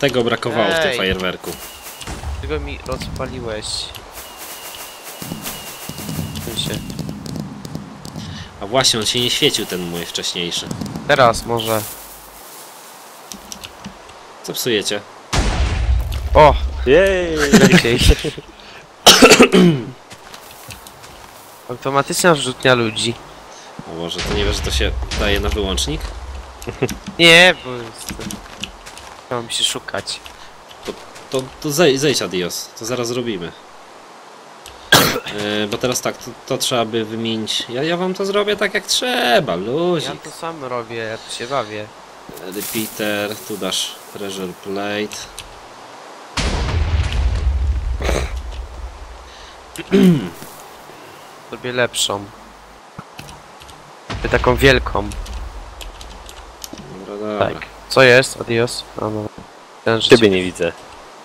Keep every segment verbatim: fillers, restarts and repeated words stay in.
tego brakowało w tym Ej. fajerwerku. Tego mi rozpaliłeś. Się. A właśnie, on się nie świecił, ten mój wcześniejszy. Teraz może. Co psujecie? O! Jej! Lepiej. Automatyczna wrzutnia ludzi. O Boże, to nie wiesz, że to się daje na wyłącznik? Nie, bo jestem... Chciałem się szukać. To, to zej, zejdź Adios, to zaraz zrobimy. Yy, bo teraz tak, to, to trzeba by wymienić. Ja, ja wam to zrobię tak jak trzeba, luzik. Ja to sam robię, ja tu się bawię. Repeater, tu dasz pressure plate. Zrobię lepszą. Taką wielką. Dobra, dobra. Tak. Co jest? Adios? A no. Ten, że Ciebie nie widzę.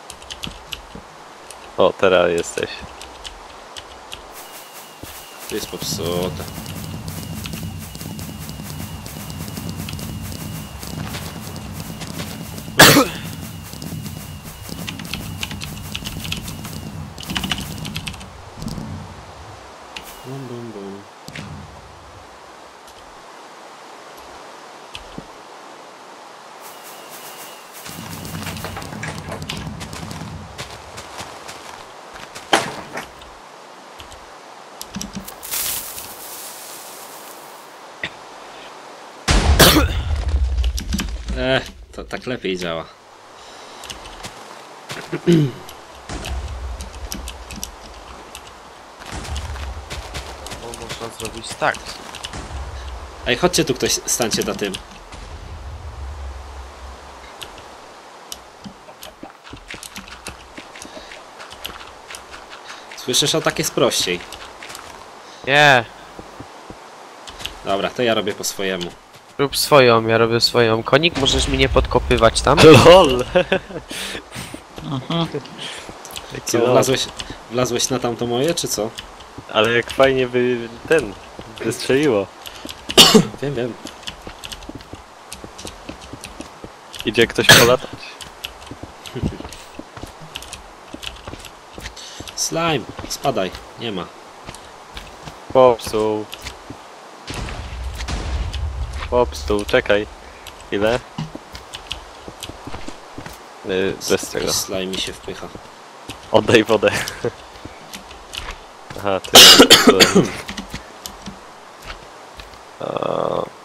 O, teraz jesteś. To jest popsute. Bum, bum, bum. Eh, to tak lepiej działa. O, można zrobić tak. Ej, chodźcie tu ktoś, stańcie na tym. Słyszysz, o tak jest prościej. Nie. Dobra, to ja robię po swojemu. Rób swoją, ja robię swoją. Konik, możesz mi nie podkopywać tam? LOL! Co, wlazłeś, wlazłeś na tamto moje, czy co? Ale jak fajnie by ten wystrzeliło. Wiem, wiem. Idzie ktoś polatać. Slime, spadaj, nie ma. Popsuł. Popsuł, czekaj. Ile? Yy, bez tego. Slime mi się wpycha. Oddaj wodę. Aha, ty. O,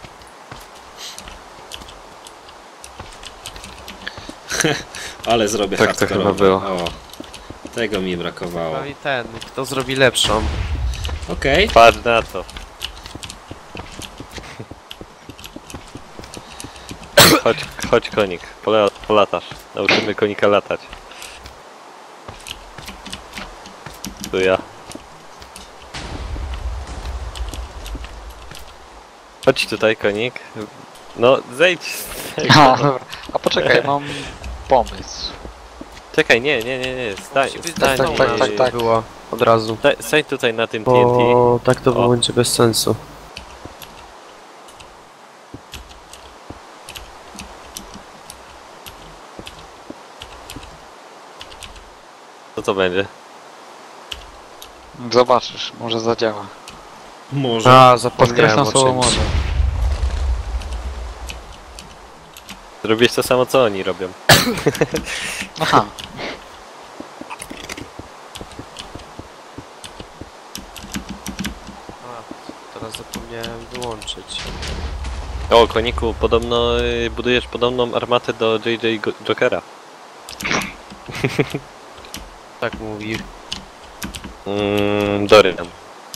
Ale zrobię Tak to hardkorowe. chyba było. O, tego mi brakowało. No i ten, kto zrobi lepszą? Okej. patrz na to. Chodź, chodź konik, Pola, polatasz. Nauczymy konika latać. Tu ja. Chodź tutaj konik. No zejdź z tego. A, dobra. A poczekaj, mam pomysł. Czekaj, nie, nie, nie, nie, stań, Musi być stań. tak, tak, tak, tak. Było od razu. Stań, stań tutaj na tym T N T. Bo tak to O. będzie bez sensu. Co to będzie? Zobaczysz, może zadziała. Może. A, zapomniałem Podkreślam o słowo czymś. może. Zrobisz to samo co oni robią. Aha. A, teraz zapomniałem wyłączyć. O koniku, podobno y, budujesz podobną armatę do J J Go- Jokera. Tak mówi. Mm, Dorian.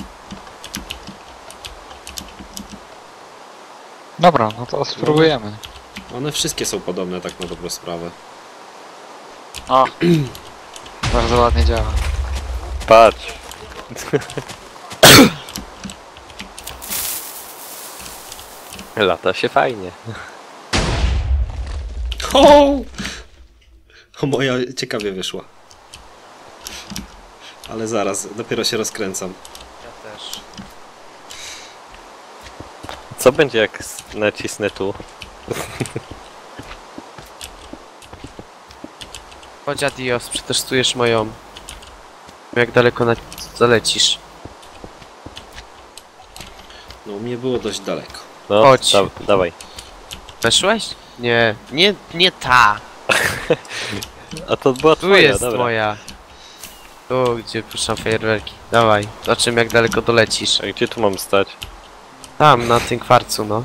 Dobra, no to spróbujemy. One wszystkie są podobne, tak na dobrą sprawę. O. Bardzo ładnie działa. Patrz. Lata się fajnie. O! O, moja ciekawie wyszła. Ale zaraz, dopiero się rozkręcam. Ja też. Co będzie jak s- nacisnę tu? Chodź Adios, przetestujesz moją. Jak daleko na... zalecisz. No u mnie było dość daleko. No, Chodź. Da, dawaj. Weszłeś? Nie, nie, nie ta. A to była Tu twoja, jest dobra. moja. Tu, gdzie puszczam fajerwerki. Dawaj, zobaczymy jak daleko dolecisz. A gdzie tu mam stać? Tam, na tym kwarcu, no.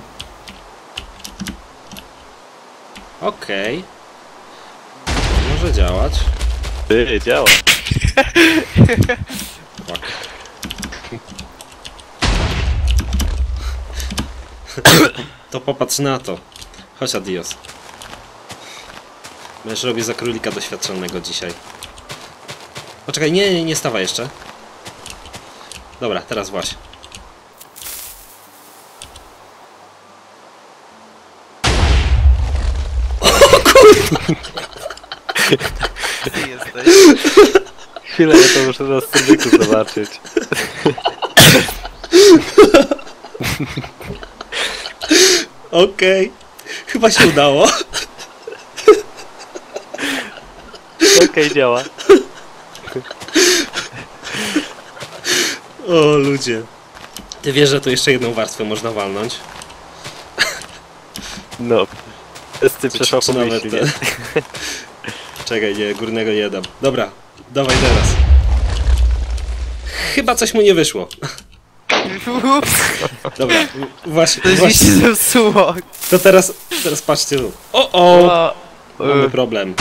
Okej. Może działać. Ty, działa. Fuck. To popatrz na to. Chodź Adios. Będziesz robił za królika doświadczonego dzisiaj. Poczekaj, nie, nie, nie stawaj jeszcze. Dobra, teraz właśnie. Ty jesteś. Chwilę, ja to muszę na streamku zobaczyć. Okej. Chyba się udało. Okej, działa. O ludzie. Ty wiesz, że tu jeszcze jedną warstwę można walnąć? No. Testy Czy- przeszła czy po nawet myśli, te- nie? Czekaj, nie, górnego nie dam. Dobra, dawaj teraz. Chyba coś mu nie wyszło. Ups, Dobra, właśnie, coś mi się właśnie. zepsuło. To teraz, teraz patrzcie tu. O, o! O, Mamy y, problem.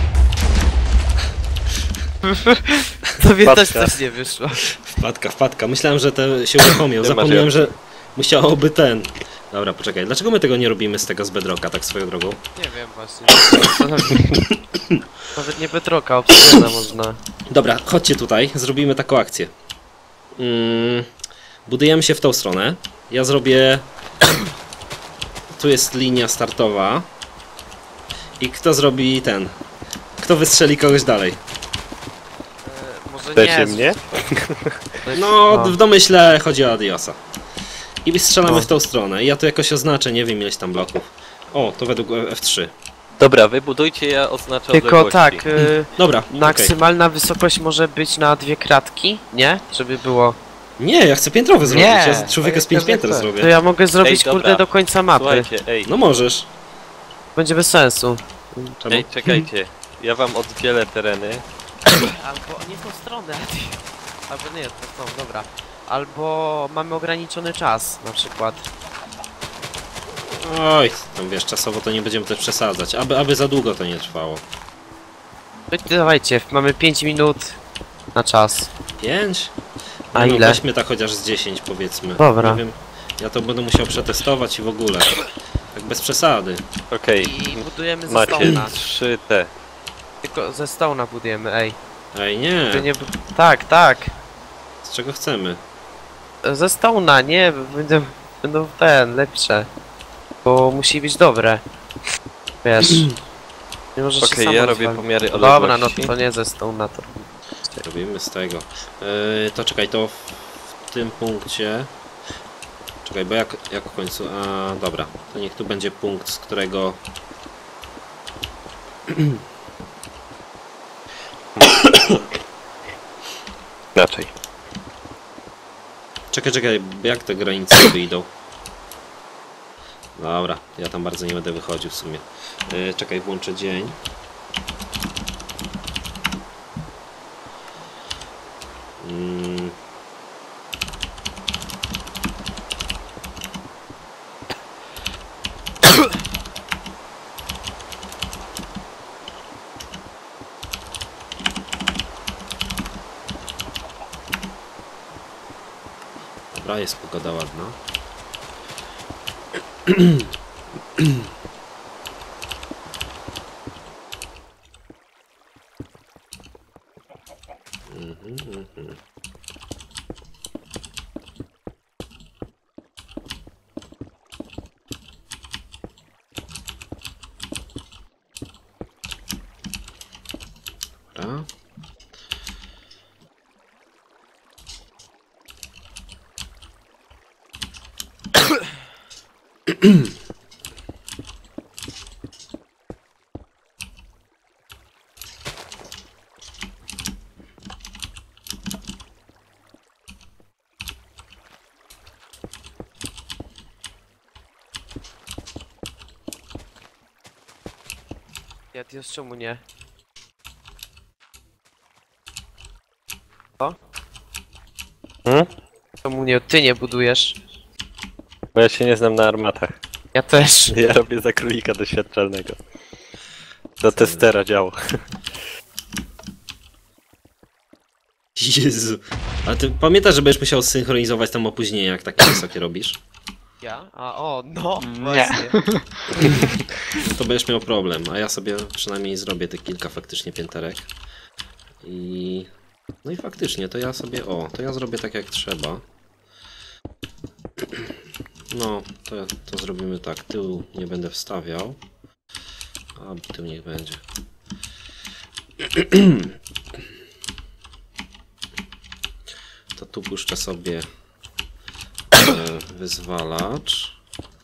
tobie też Wpadka. coś nie wyszło. Wpadka, wpadka. Myślałem, że te się uruchomią. Nie Zapomniałem, masz że musiałoby ten. Dobra, poczekaj. Dlaczego my tego nie robimy z tego z bedrocka, tak swoją drogą? Nie wiem właśnie. Nawet nie Bedrocka, obsydiana można. Dobra, chodźcie tutaj, zrobimy taką akcję. Mm, budujemy się w tą stronę. Ja zrobię... Tu jest linia startowa. I kto zrobi ten? Kto wystrzeli kogoś dalej? E, może Chcecie nie. mnie? No, No. w domyśle chodzi o Adiosa. I strzelamy No. w tą stronę. Ja tu jakoś oznaczę, nie wiem ileś tam bloków. O, to według F trzy. Dobra, wy budujcie, ja oznaczę Tylko odległości. tak, y, Dobra, okej. maksymalna wysokość może być na dwie kratki, nie? Żeby było. Nie, ja chcę piętrowy zrobić. Nie, Ja człowieka z to pięć jest pięter zwykłe. zrobię. To ja mogę zrobić dobra. kurde do końca mapy. Słuchajcie, ej, No możesz. Będzie bez sensu. Czemu? ej, czekajcie. Ja wam oddzielę tereny. Albo nie w tą stronę. Albo nie, to są, dobra. Albo mamy ograniczony czas, na przykład. Oj, tam wiesz, czasowo to nie będziemy też przesadzać. Aby, aby za długo to nie trwało. To dawajcie, mamy pięć minut na czas. Pięć? A No, ile? Weźmy tak chociaż z dziesięć powiedzmy. Dobra. Nie wiem, ja to będę musiał przetestować i w ogóle. Tak bez przesady. Okej, I budujemy ze macie Stone'a. trzy te. Tylko ze Stone'a budujemy, ej. Ej, nie. To nie... Tak, tak. Z czego chcemy? Ze Stone'a, nie, będą, będą ten, lepsze. Bo musi być dobre. Wiesz. Nie możesz się Okej, sam ja robię odwalić. pomiary odległości. Dobra, no to nie ze Stone'a to. Robimy z tego. Yy, to czekaj, to w, w tym punkcie... Czekaj, bo jak, jak w końcu... A, dobra. To niech tu będzie punkt, z którego... Inaczej. Czekaj, czekaj, jak te granice wyjdą? Dobra, ja tam bardzo nie będę wychodził w sumie. Yy, czekaj, włączę dzień. Mm. Dobra, jest pogoda ładna. Mhm, mhm. Dobra. Adios, czemu nie? Co? Hmm? Czemu nie? Ty nie budujesz? Bo ja się nie znam na armatach. Ja też. Ja robię za królika doświadczalnego. Do testera działo. Jezu. Ale ty pamiętasz, że będziesz musiał synchronizować tam opóźnienia, jak takie wysokie robisz? Ja? A o, no, Nie. właśnie. No to będziesz miał problem, a ja sobie przynajmniej zrobię te kilka faktycznie pięterek. I... No i faktycznie, to ja sobie... O, to ja zrobię tak jak trzeba. No, to, to zrobimy tak. Tył nie będę wstawiał. A tył niech będzie. To tu puszczę sobie e, wyzwalacz.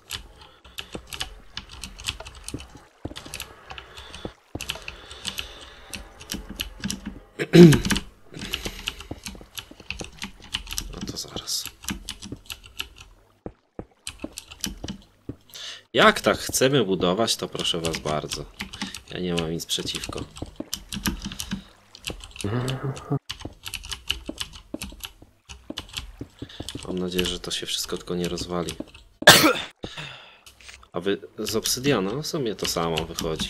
No to zaraz. Jak tak chcemy budować, to proszę was bardzo. Ja nie mam nic przeciwko. Mam nadzieję, że to się wszystko tylko nie rozwali. A wy z obsydianu w sumie to samo wychodzi.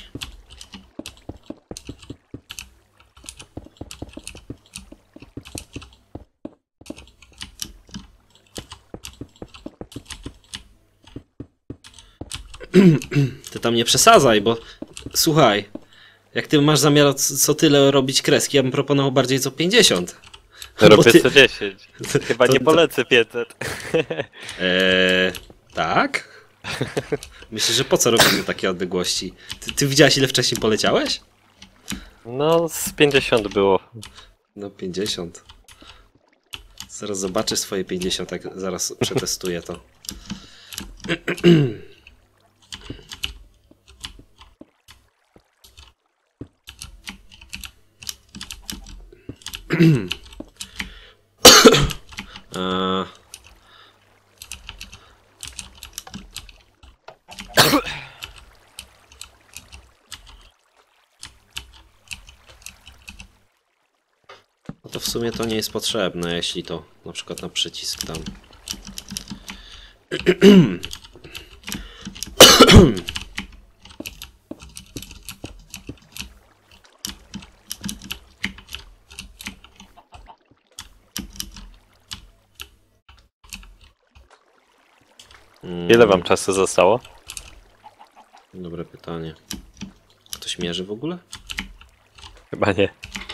Ty tam nie przesadzaj, bo słuchaj, jak ty masz zamiar co co tyle robić kreski, ja bym proponował bardziej co pięćdziesiąt. Robię Bo ty- co dziesięć. Chyba to- nie to- polecę pięćset. Eee, tak? Myślę, że po co robimy takie odległości? Ty, ty widziałeś, ile wcześniej poleciałeś? No z pięćdziesiąt było. No pięćdziesiąt. Zaraz zobaczę swoje pięćdziesiąt, jak zaraz przetestuję to. Eee, No to w sumie to nie jest potrzebne, jeśli to na przykład na przycisk tam. Ile wam czasu zostało? Dobre pytanie. Ktoś mierzy w ogóle? Chyba nie.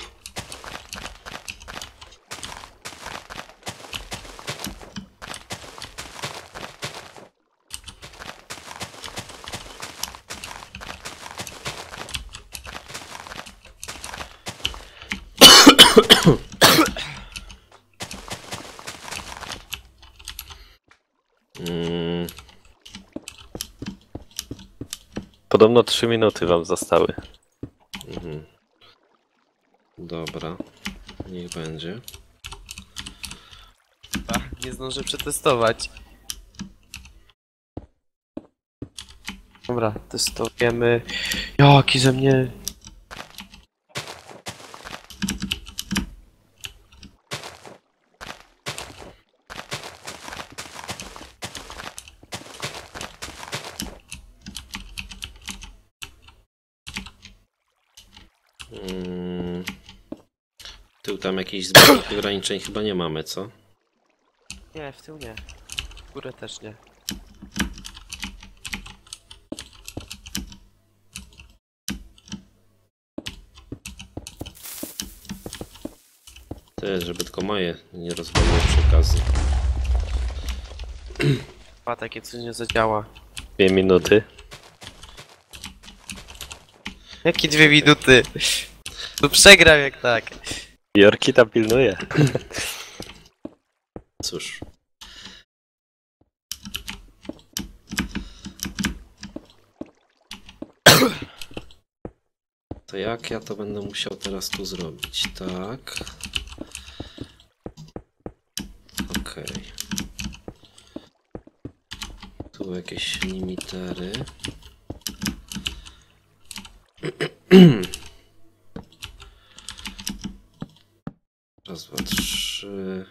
Mm, Podobno trzy minuty wam zostały. mhm. Dobra, niech będzie. A, nie zdążę przetestować. Dobra, testujemy. Jaki ze mnie... Mm, tył tam jakichś zbytnich ograniczeń chyba nie mamy, co? Nie, w tył nie. W górę też nie. Ty, żeby tylko moje nie rozwaliło przy okazji. A takie coś nie zadziała. Dwie minuty. Jakie dwie minuty? To przegram jak tak. Jorki tam pilnuje. Cóż. To jak ja to będę musiał teraz tu zrobić? Tak. Okej. Tu jakieś limitery. Raz, dwa, trzy.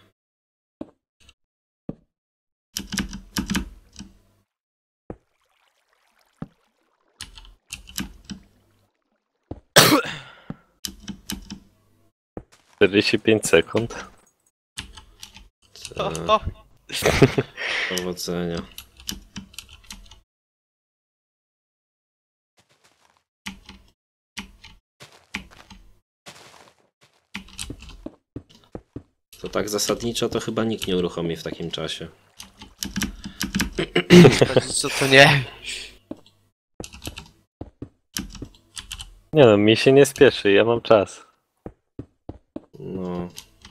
czterdzieści pięć sekund. O, Tak, o. powodzenia. To tak zasadniczo to chyba nikt nie uruchomi w takim czasie. Co to nie? Nie no, mi się nie spieszy, ja mam czas. No.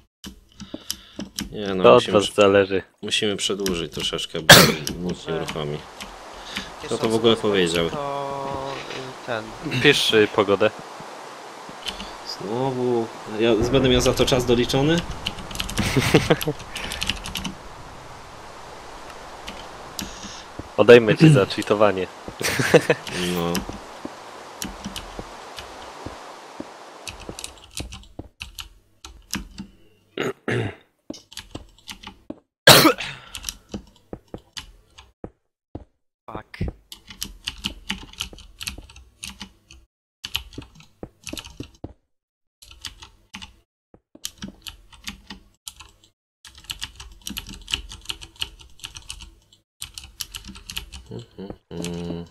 Nie no, To od musimy, was zależy. musimy przedłużyć troszeczkę, bo nikt nie uruchomi. Kto to w ogóle powiedział? To y, ten. Pisz y, pogodę. Znowu. Ja będę miał za to czas doliczony? Odejmę ci za cheatowanie. No. Fuck. Mm.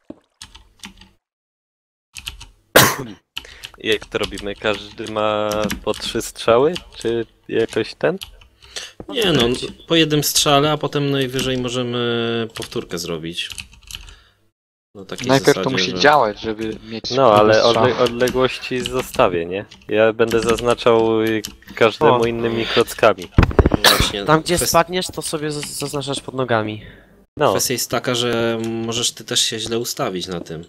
Jak to robimy? Każdy ma po trzy strzały? Czy jakoś ten? Nie no, po jednym strzale, a potem najwyżej możemy powtórkę zrobić. No takiej Najpierw zasadzie, to musi że... działać, żeby mieć No, ale strzał. odle odległości zostawię, nie? Ja będę zaznaczał y, każdemu O. innymi klockami. Właśnie, Tam gdzie kwest- spadniesz, to sobie z- zaznaczasz pod nogami. No, Kwestia jest taka, że możesz ty też się źle ustawić na tym.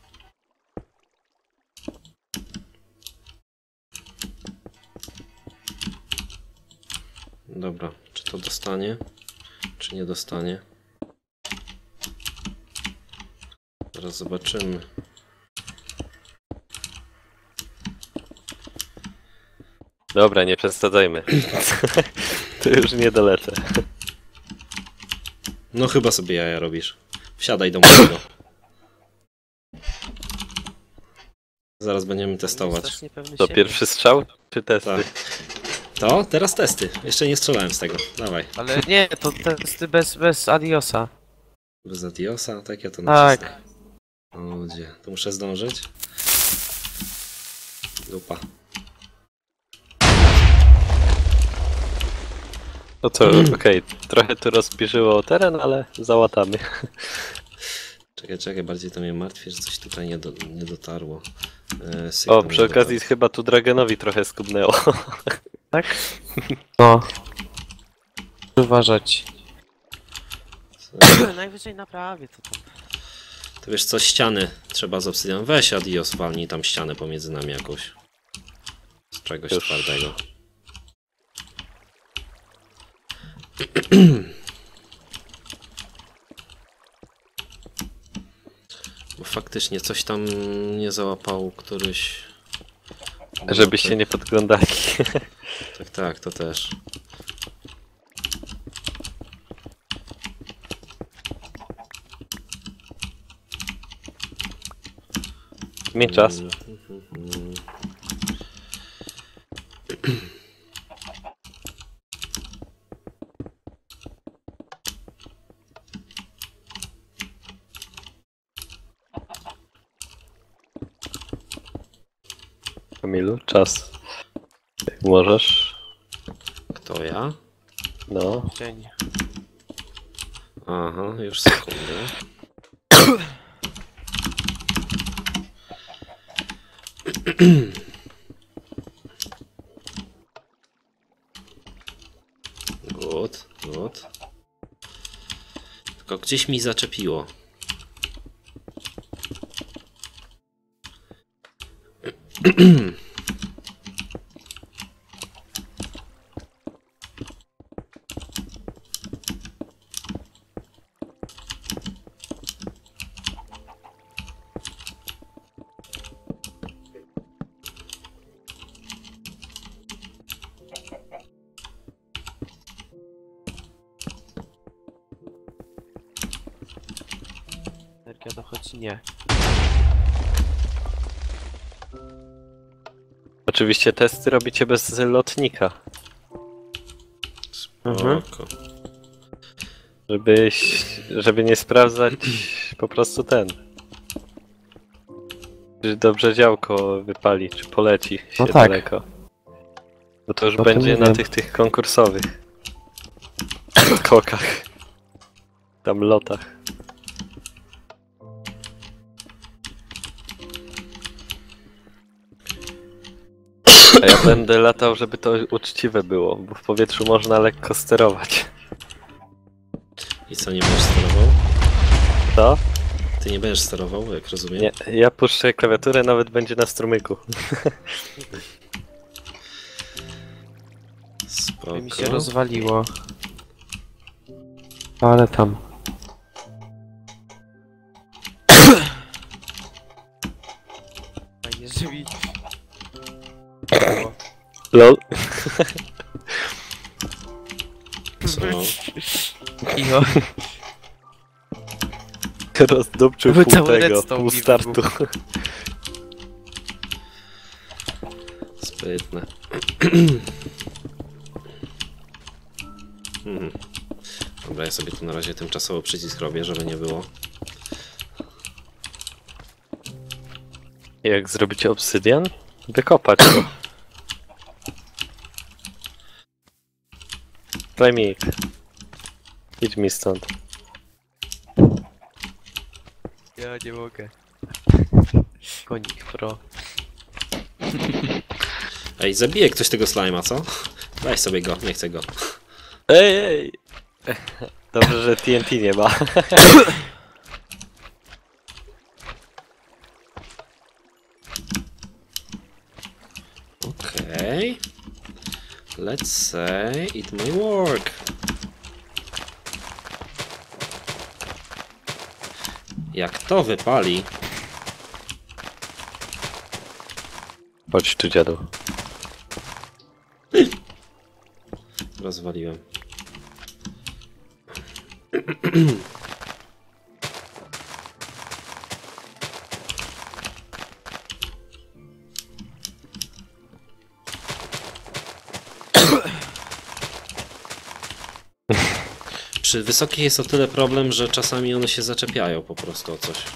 Dobra, czy to dostanie? Czy nie dostanie? Zaraz zobaczymy. dobra, nie przesadzajmy. To już nie dolecę. No chyba sobie jaja robisz. Wsiadaj do mojego. Zaraz będziemy testować. Jest też niepewny To siebie. pierwszy strzał, czy testy? Tak. To? Teraz testy. Jeszcze nie strzelałem z tego. Dawaj. Ale nie, to testy bez, bez adiosa. Bez adiosa? Tak ja to Tak. nacisnę. O, gdzie? To muszę zdążyć. Dupa. No to okej, trochę tu rozpierzyło teren, ale załatamy. Czekaj, czekaj, bardziej to mnie martwi, że coś tutaj nie, do, nie dotarło. E, O, sygnał przy nie okazji dotarł. chyba tu Dragenowi trochę skubnęło. Tak? No. Uważać. Najwyżej naprawię to tam. To wiesz co, ściany trzeba z obsydian. Weź adios, walnij tam ścianę pomiędzy nami jakąś. Z czegoś Już. twardego. Bo faktycznie coś tam nie załapał któryś... Żebyście nie podglądali. Tak, tak, to też. Miej czas. Kamilu, czas. Jak możesz. Kto ja? No. Dzień. Aha, już sekundę. Good, good. Tylko gdzieś mi zaczepiło. energia dochodzi? Nie. Oczywiście testy robicie bez lotnika, Mhm. Spoko. żebyś, żeby nie sprawdzać po prostu ten. Czy dobrze działko wypali, czy poleci się No tak. daleko. Bo to już O tym będzie nie na wiem. tych tych konkursowych skokach. Tam lotach. A ja będę latał, żeby to uczciwe było, bo w powietrzu można lekko sterować. I co, nie będziesz sterował? Co? Ty nie będziesz sterował, jak rozumiem? Nie, ja puszczę klawiaturę, nawet będzie na strumyku. Spoko. Mi się rozwaliło. Ale tam. Fajnie, że mi... O, Lol. Co? Iho. Rozdupczył Cały pół tego, redstone pół mi startu. Sprytne. Mhm. Dobra, ja sobie tu na razie tymczasowo przycisk robię, żeby nie było. Jak zrobicie obsydian? Wykopać go. Daj mi. Idź mi stąd. Ja nie mogę. Konik pro. Ej, zabije ktoś tego slajma, co? Daj sobie go, nie chcę go. Ej, ej! Dobrze, że T N T nie ma. Okej. Let's say it may work. Jak to wypali, Chodź tu, dziadu. rozwaliłem. Przy wysokich jest o tyle problem, że czasami one się zaczepiają po prostu o coś.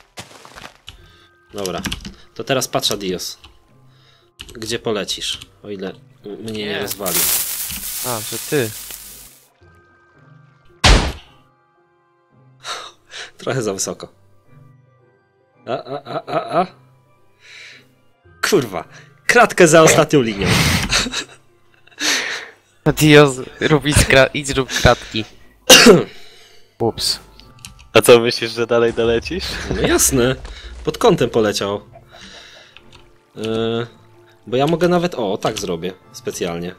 Dobra, to teraz patrz, Adios. Gdzie polecisz? O ile mnie nie Nie. rozwali. A, że ty. Trochę za wysoko. A, a, a, a, a. Kurwa. Kratkę za ostatnią linią. Adios, rób idź, kra- idź rób kratki. Ups. A co, myślisz, że dalej dolecisz? No jasne. Pod kątem poleciał. Yy, bo ja mogę nawet... O, tak zrobię. Specjalnie.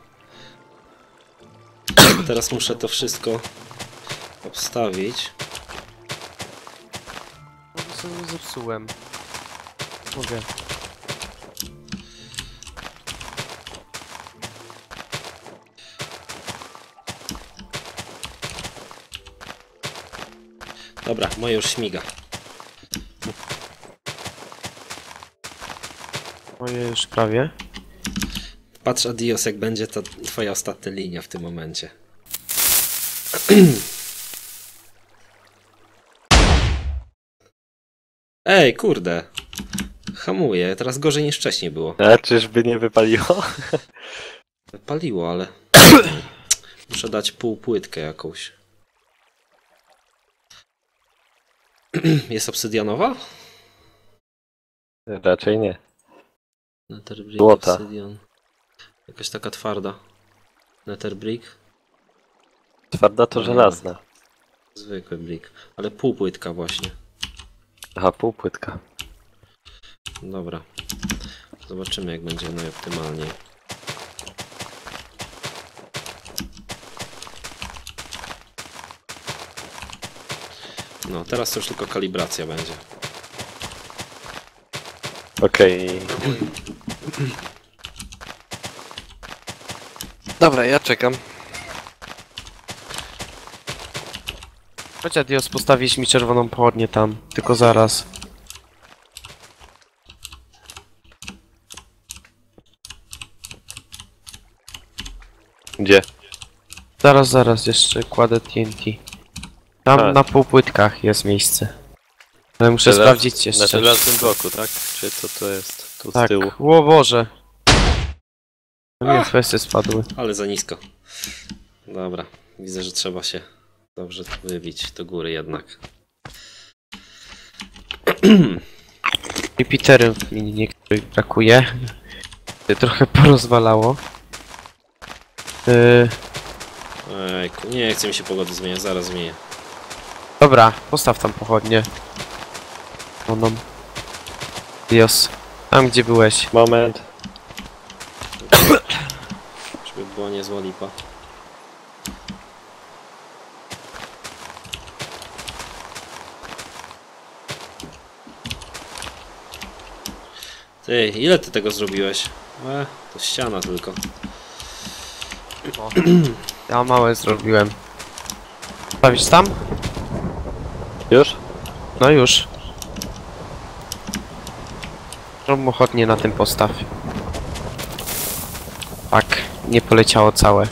Teraz muszę to wszystko obstawić. Może sobie zepsułem. Mogę. Dobra, moje już śmiga. Moje już prawie. Patrz, Adios, jak będzie to twoja ostatnia linia w tym momencie. Ej, kurde. Hamuję, teraz gorzej niż wcześniej było. A czyżby nie wypaliło? Paliło, ale... Muszę dać półpłytkę jakąś. Jest obsydianowa? Raczej nie. Netherbrick, Złota. obsydian. Jakaś taka twarda. Netherbrick. Twarda to żelazna. Zwykły brick. Ale półpłytka właśnie. Aha, półpłytka. Dobra. Zobaczymy, jak będzie najoptymalniej. No, teraz to już tylko kalibracja będzie. Okej. Dobra, ja czekam. Chodź Adios, postawić mi czerwoną pochodnię tam. Tylko zaraz. Gdzie? Zaraz, zaraz, jeszcze kładę T N T. Tam A. na półpłytkach jest miejsce. Ale muszę Żelaz- sprawdzić Na jeszcze. żelaznym bloku, tak? Czy co to jest? Tu z Tak, tyłu. o Boże. No nie, kwestie spadły. Ale za nisko. Dobra, widzę, że trzeba się dobrze wybić do góry jednak. Repeaterem mi niektórych brakuje. Trochę porozwalało. Yy, Ejku, nie chce mi się pogody zmieniać, zaraz zmienię. dobra, postaw tam pochodnie. Oną. Dios. Tam gdzie byłeś. Moment. Żeby była niezła lipa. Ty, ile ty tego zrobiłeś? E, to ściana tylko. Ja małe zrobiłem. Stawisz tam? Już? No już. Samochodnie na tym postaw. Tak, nie poleciało całe.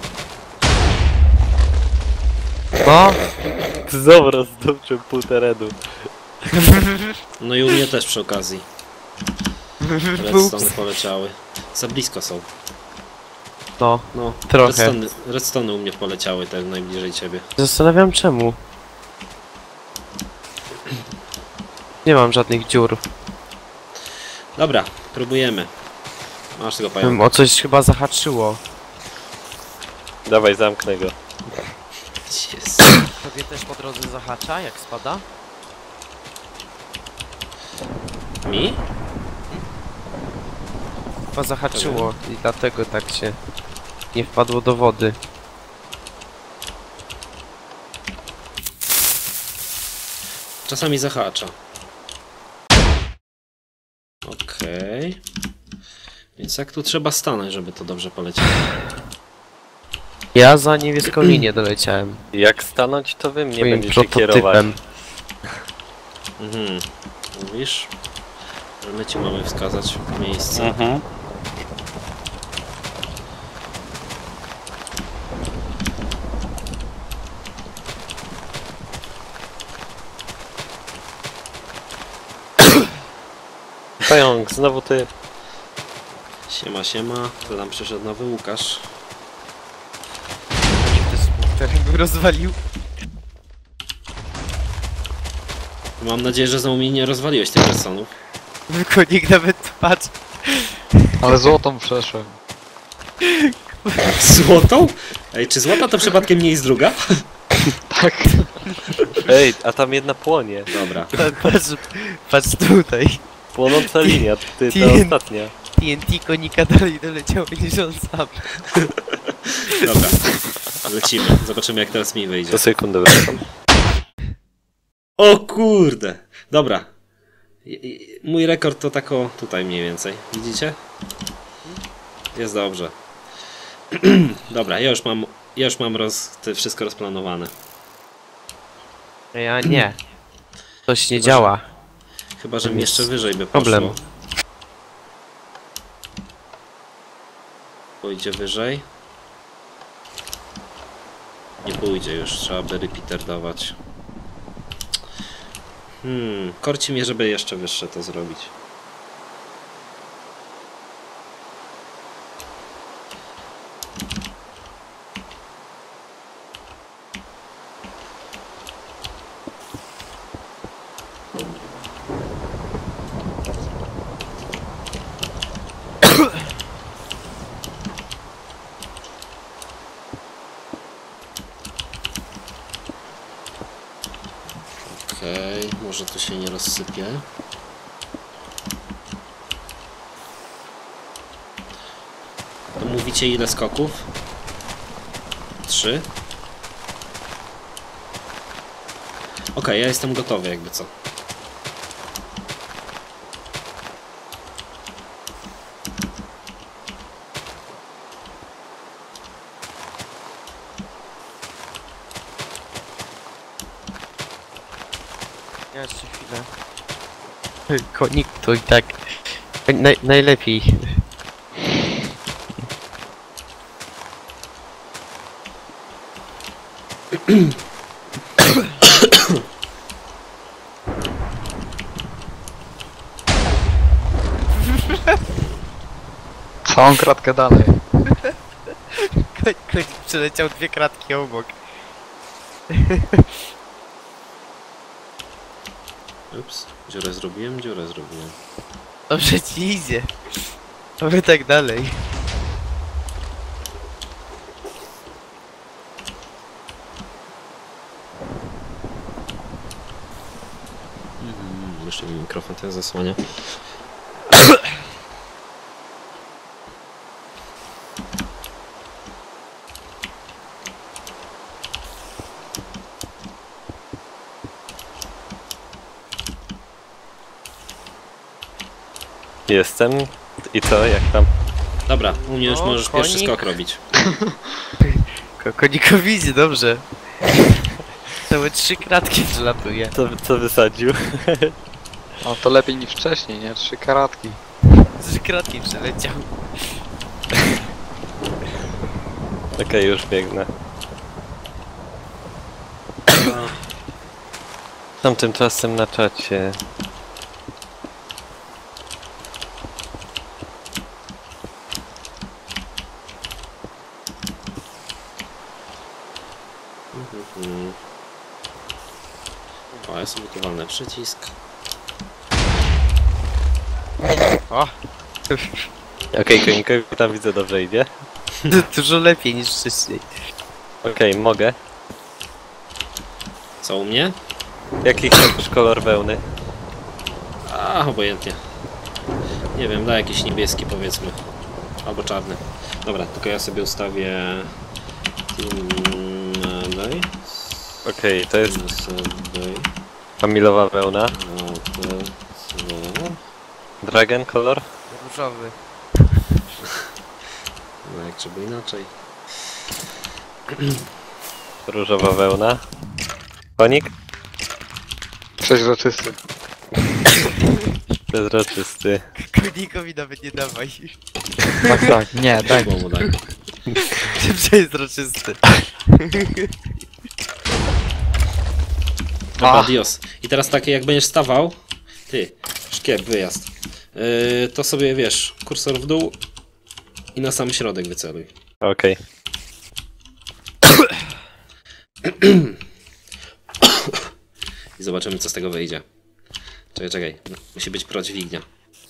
No, Dobra, zdobyłem pół terenu. No i u mnie też przy okazji. Redstone poleciały. Za blisko są. no, No, Trochę. redstone, redstone u mnie poleciały te najbliżej ciebie. zastanawiam czemu. Nie mam żadnych dziur. Dobra, próbujemy. Masz tego pająka. Hmm, o coś chyba zahaczyło. Dawaj, zamknę go. Jest. Tobie też po drodze zahacza, jak spada? Mi? Chyba zahaczyło i dlatego tak się nie wpadło do wody. Czasami zahacza. Okej. Więc jak tu trzeba stanąć, żeby to dobrze poleciało? Ja za niebieską linię doleciałem. Jak stanąć, to wy mnie Swoim będziecie kierować. prototypem. Mhm. Mówisz? Że my ci mamy wskazać miejsce. Mhm. Pająk, znowu ty. Siema, siema. To nam przyszedł nowy Łukasz. Który by rozwalił. Mam nadzieję, że znowu mi nie rozwaliłeś tych redstone'ów. Konik nawet patrz. Ale złotą przeszłem. Złotą? Ej, czy złota to przypadkiem nie jest druga? Tak. Ej, a tam jedna płonie. Dobra. Patrz, patrz tutaj. Płonąca linia, ty ta Ty- ostatnia. T N T konika dalej doleciało niż on sam. Dobra. Lecimy. Zobaczymy, jak teraz mi wyjdzie. To sekundę wracam. O kurde! Dobra. I- i- Mój rekord to tak o tutaj mniej więcej. Widzicie? Jest dobrze. Dobra, ja już mam, ja już mam roz, te wszystko rozplanowane. Ja nie. Coś nie Chyba, działa. Chyba, że To mi jest jeszcze wyżej by poszło. problem. Pójdzie wyżej. Nie pójdzie już, trzeba by repeater dawać. Hmm, korci mnie, żeby jeszcze wyższe to zrobić. Okej, może to się nie rozsypie. To mówicie ile skoków? Trzy. Okej, ja jestem gotowy jakby co. Ja jeszcze chwilę. Konik to i tak naj, najlepiej. Całą kratkę dalej. Konik, konik przeleciał dwie kratki obok. Ups, dziurę zrobiłem, dziurę zrobiłem. Dobrze ci idzie. Oby tak dalej. Mm, jeszcze mi mikrofon ten zasłania. Jestem. I co, jak tam? Dobra, u mnie już No, możesz pierwszy konik. skok robić. Ko konikowi idzie dobrze. Całe trzy kratki przelatuje. Co, co wysadził? No to lepiej niż wcześniej, nie? Trzy karatki. Trzy kratki przeleciał. Okej, już biegnę. Tam tymczasem na czacie. Mhm. O, ja sobie tu walnę przycisk. O! Okej, konikowi tam widzę dobrze idzie. Dużo lepiej niż wcześniej. Okej, mogę. Co u mnie? Jaki chcesz kolor wełny? A, obojętnie. Nie wiem, da jakiś niebieski powiedzmy. Albo czarny. Dobra, tylko ja sobie ustawię... Team Day. Okej, to jest Day. familowa wełna. A, to co? Dragon kolor? Różowy. No jak żeby inaczej. Różowa wełna. Konik? Przeźroczysty. Przezroczysty. Konikowi nawet nie dawaj. Tak, tak, nie, daj. Było mu daj. Ty przezroczysty. Dobra, A. Dios. I teraz takie jak będziesz stawał, ty, szkiep, wyjazd, yy, to sobie wiesz, kursor w dół i na sam środek wyceluj. Okej. I zobaczymy co z tego wyjdzie. Czekaj, czekaj, no, musi być prodźwignia.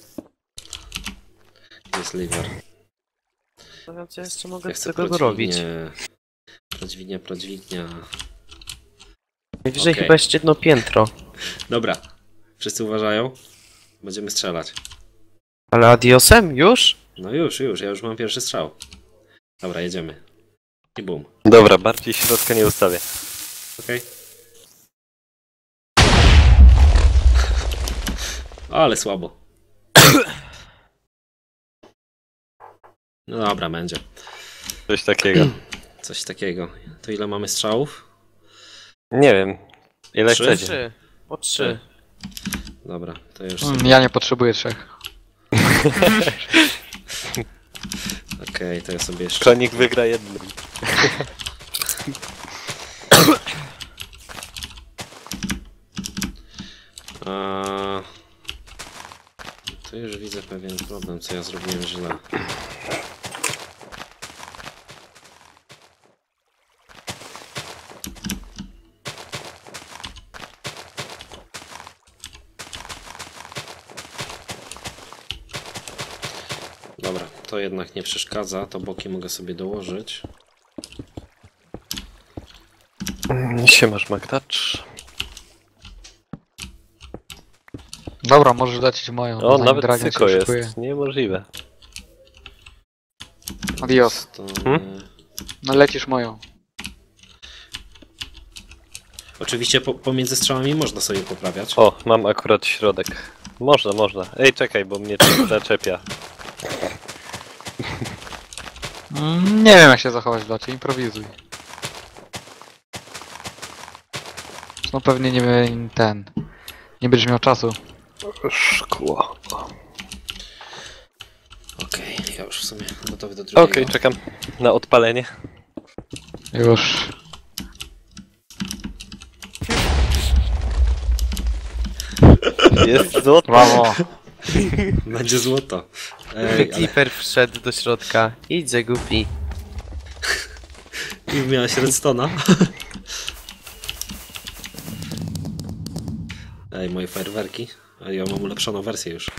Jest liver. No wiem co jeszcze mogę Ja z chcę tego robić. prodźwignię. Prodźwignia, prodźwignia. Najwyżej Okej. chyba jeszcze jedno piętro. Dobra, wszyscy uważają? Będziemy strzelać. Ale adiosem? Już? No już, już, ja już mam pierwszy strzał. Dobra, jedziemy. I bum. Dobra, bardziej środka nie ustawię. Okej. Ale słabo. No dobra, będzie. Coś takiego. Coś takiego. To ile mamy strzałów? Nie wiem. Ile Trzy? chcecie? Trzy. Po trzy. Dobra, to już Mm, sobie... Ja nie potrzebuję trzech. Okej, to ja sobie jeszcze... Konik wygra jednym. A... Tu już widzę pewien problem, co ja zrobiłem źle. Dobra, to jednak nie przeszkadza, to boki mogę sobie dołożyć. Siemasz Magdacz. Dobra, możesz lecieć moją. O, zanim nawet Dragon się cyko szykuje. jest. Niemożliwe. Adios. To... Hmm? No lecisz moją. Oczywiście po, pomiędzy strzałami można sobie poprawiać. O, mam akurat środek. Można, można. Ej, czekaj, bo mnie to zaczepia. Mm, nie wiem jak się zachować w locie, improwizuj. No pewnie nie wiem ten. Nie będziesz miał czasu. Szkło. Okej, ja już w sumie gotowy do Okej, drugiego. czekam na odpalenie. Już. Jest złoto. Brawo. Będzie złoto. Ej, ale Clipper wszedł do środka. Idź, głupi. i miałeś redstone'a. Ej, moje fajerwerki. A ja mam ulepszoną wersję już.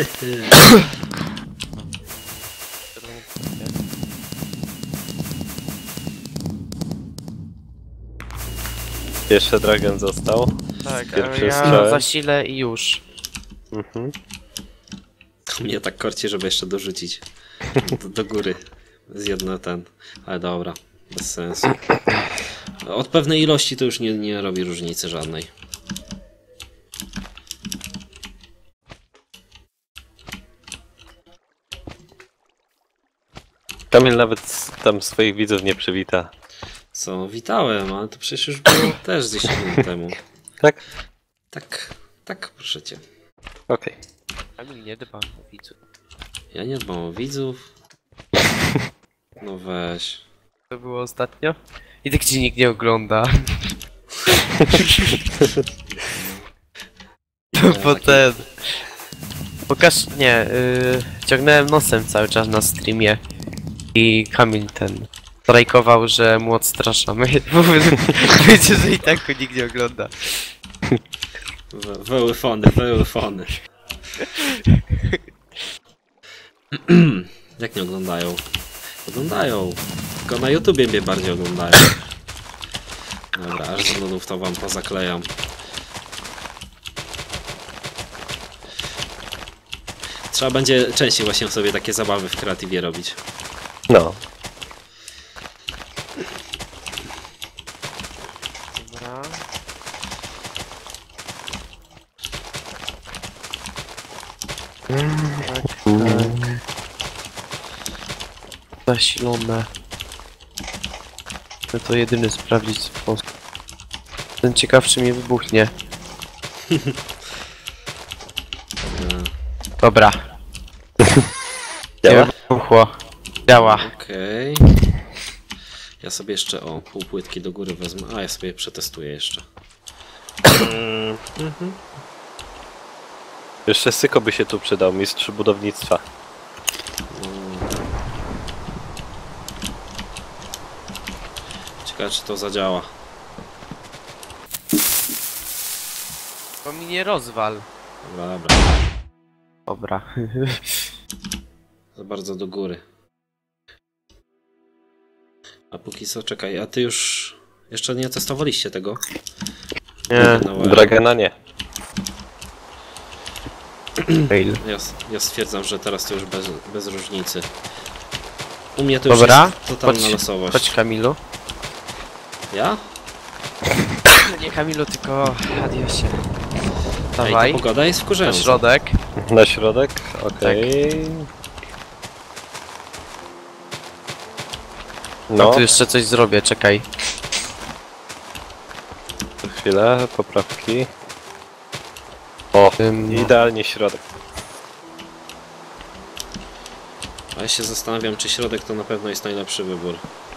Jeszcze Dragon został. Tak, Pierwszy ale ja strzał. zasilę i już. Mhm. Mnie tak korci, żeby jeszcze dorzucić do, do góry. Z jedno ten. Ale dobra, bez sensu. Od pewnej ilości to już nie, nie robi różnicy żadnej. Kamil nawet tam swoich widzów nie przywita. Co, witałem, ale to przecież już było też dziesięć minut temu. Tak? Tak, tak, proszę cię. Okej. Kamil nie dba o widzów. Ja nie dbam o widzów. No weź. To było ostatnio? I tak ci nikt nie ogląda. Nie, Bo taki- ten... Pokaż... Nie, yy, ciągnąłem nosem cały czas na streamie. I Kamil ten... strajkował, że mu odstraszamy. Wiecie, że i tak go nikt nie ogląda. We- Weły fony, weły fony. Jak nie oglądają? Oglądają. Tylko na YouTubie mnie bardziej oglądają. Dobra, aż z nudów to wam pozaklejam. Trzeba będzie częściej właśnie sobie takie zabawy w kreatywie robić. No. Dobra. Tak, tak. Zasilone. No to jedyny sprawdzić sposób. Ten ciekaw, czy mi wybuchnie. Dobra. Działa? Nie wybuchło. Działa. Okej. Ja sobie jeszcze o pół płytki do góry wezmę. A ja sobie przetestuję jeszcze. Mhm. Jeszcze Syko by się tu przydał, mistrz budownictwa. Ciekawe czy to zadziała. To mi nie rozwal. Dobra, dobra. Dobra. Za bardzo do góry. A póki co, czekaj, a ty już... Jeszcze nie testowaliście tego? Nie. No, well. Dragona nie. Fail. Ja, ja stwierdzam, że teraz to już bez, bez różnicy. U mnie to już Dobra. jest totalna Chodź, losowość. chodź Kamilu. Ja? Nie Kamilu, tylko Adiosie. Ej, ta Dawaj. pogoda jest Na wkurzająca. środek. Na środek? Okej. No. No, Tu jeszcze coś zrobię, czekaj. chwilę, poprawki. O, Ym, idealnie środek. A ja się zastanawiam, czy środek to na pewno jest najlepszy wybór.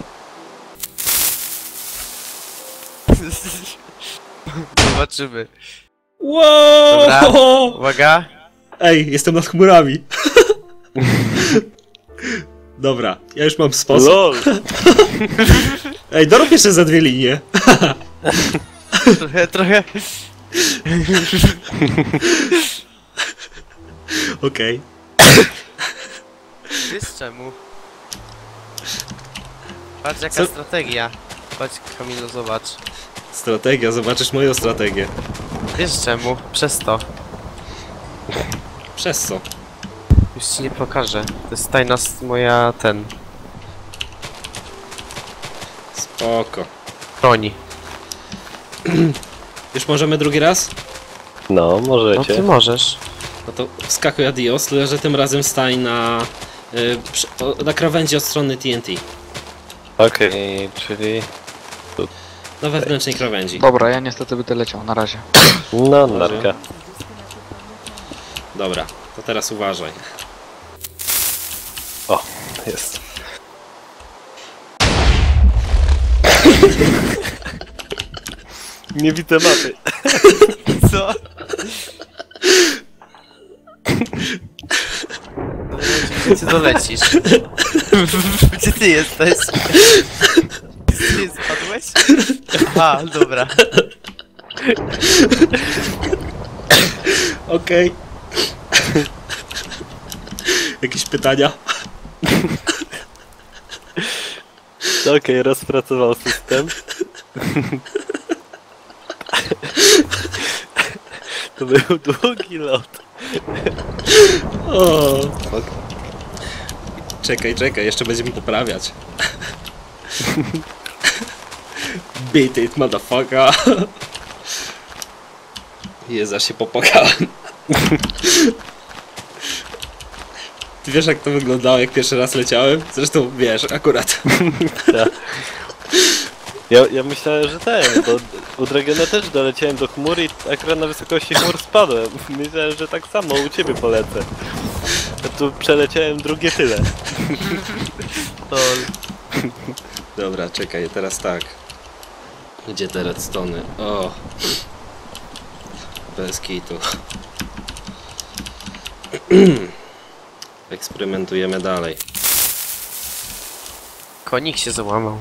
Zobaczymy. Wow! Dobra. Uwaga. Ej, jestem nad chmurami. Dobra, ja już mam sposób. LOL! Ej, dorób jeszcze za dwie linie. Trochę, trochę. Okej. Wiesz czemu? Patrz jaka Co? strategia. Chodź Kamilu, zobacz. Strategia, zobaczysz moją strategię. Wiesz czemu? Przez to. Przez co? Już ci nie pokażę. To jest tajna s- moja ten... Spoko. broni. Już możemy drugi raz? No, No możecie. ty możesz. No to wskakuj adios, tyle że tym razem stań na... Y, przy, o, na krawędzi od strony T N T. Okej, czyli... Do wewnętrznej krawędzi. Dobra, ja niestety będę leciał, na razie. No, narka. Dobra, to teraz uważaj. O, jest. Nie widzę mapy. Co? Gdzie ty dolecisz? Gdzie ty jesteś? Gdzie ty spadłeś? Aha, dobra. Okej. Jakieś pytania? Okej, okay, rozpracował system. To był długi lot. O, fuck. Czekaj, czekaj, jeszcze będziemy poprawiać. Beat it, motherfucker. Jezu, aż się popłakałem. Ty wiesz, jak to wyglądało, jak pierwszy raz leciałem? Zresztą wiesz, akurat. Ja, ja, ja myślałem, że ten, bo u Dragona też doleciałem do chmur i akurat na wysokości chmur spadłem. Myślałem, że tak samo u ciebie polecę. A tu przeleciałem drugie tyle. To... Dobra, czekaj, teraz tak. Gdzie te redstony? O! Bez kitu. Eksperymentujemy dalej. Konik się załamał.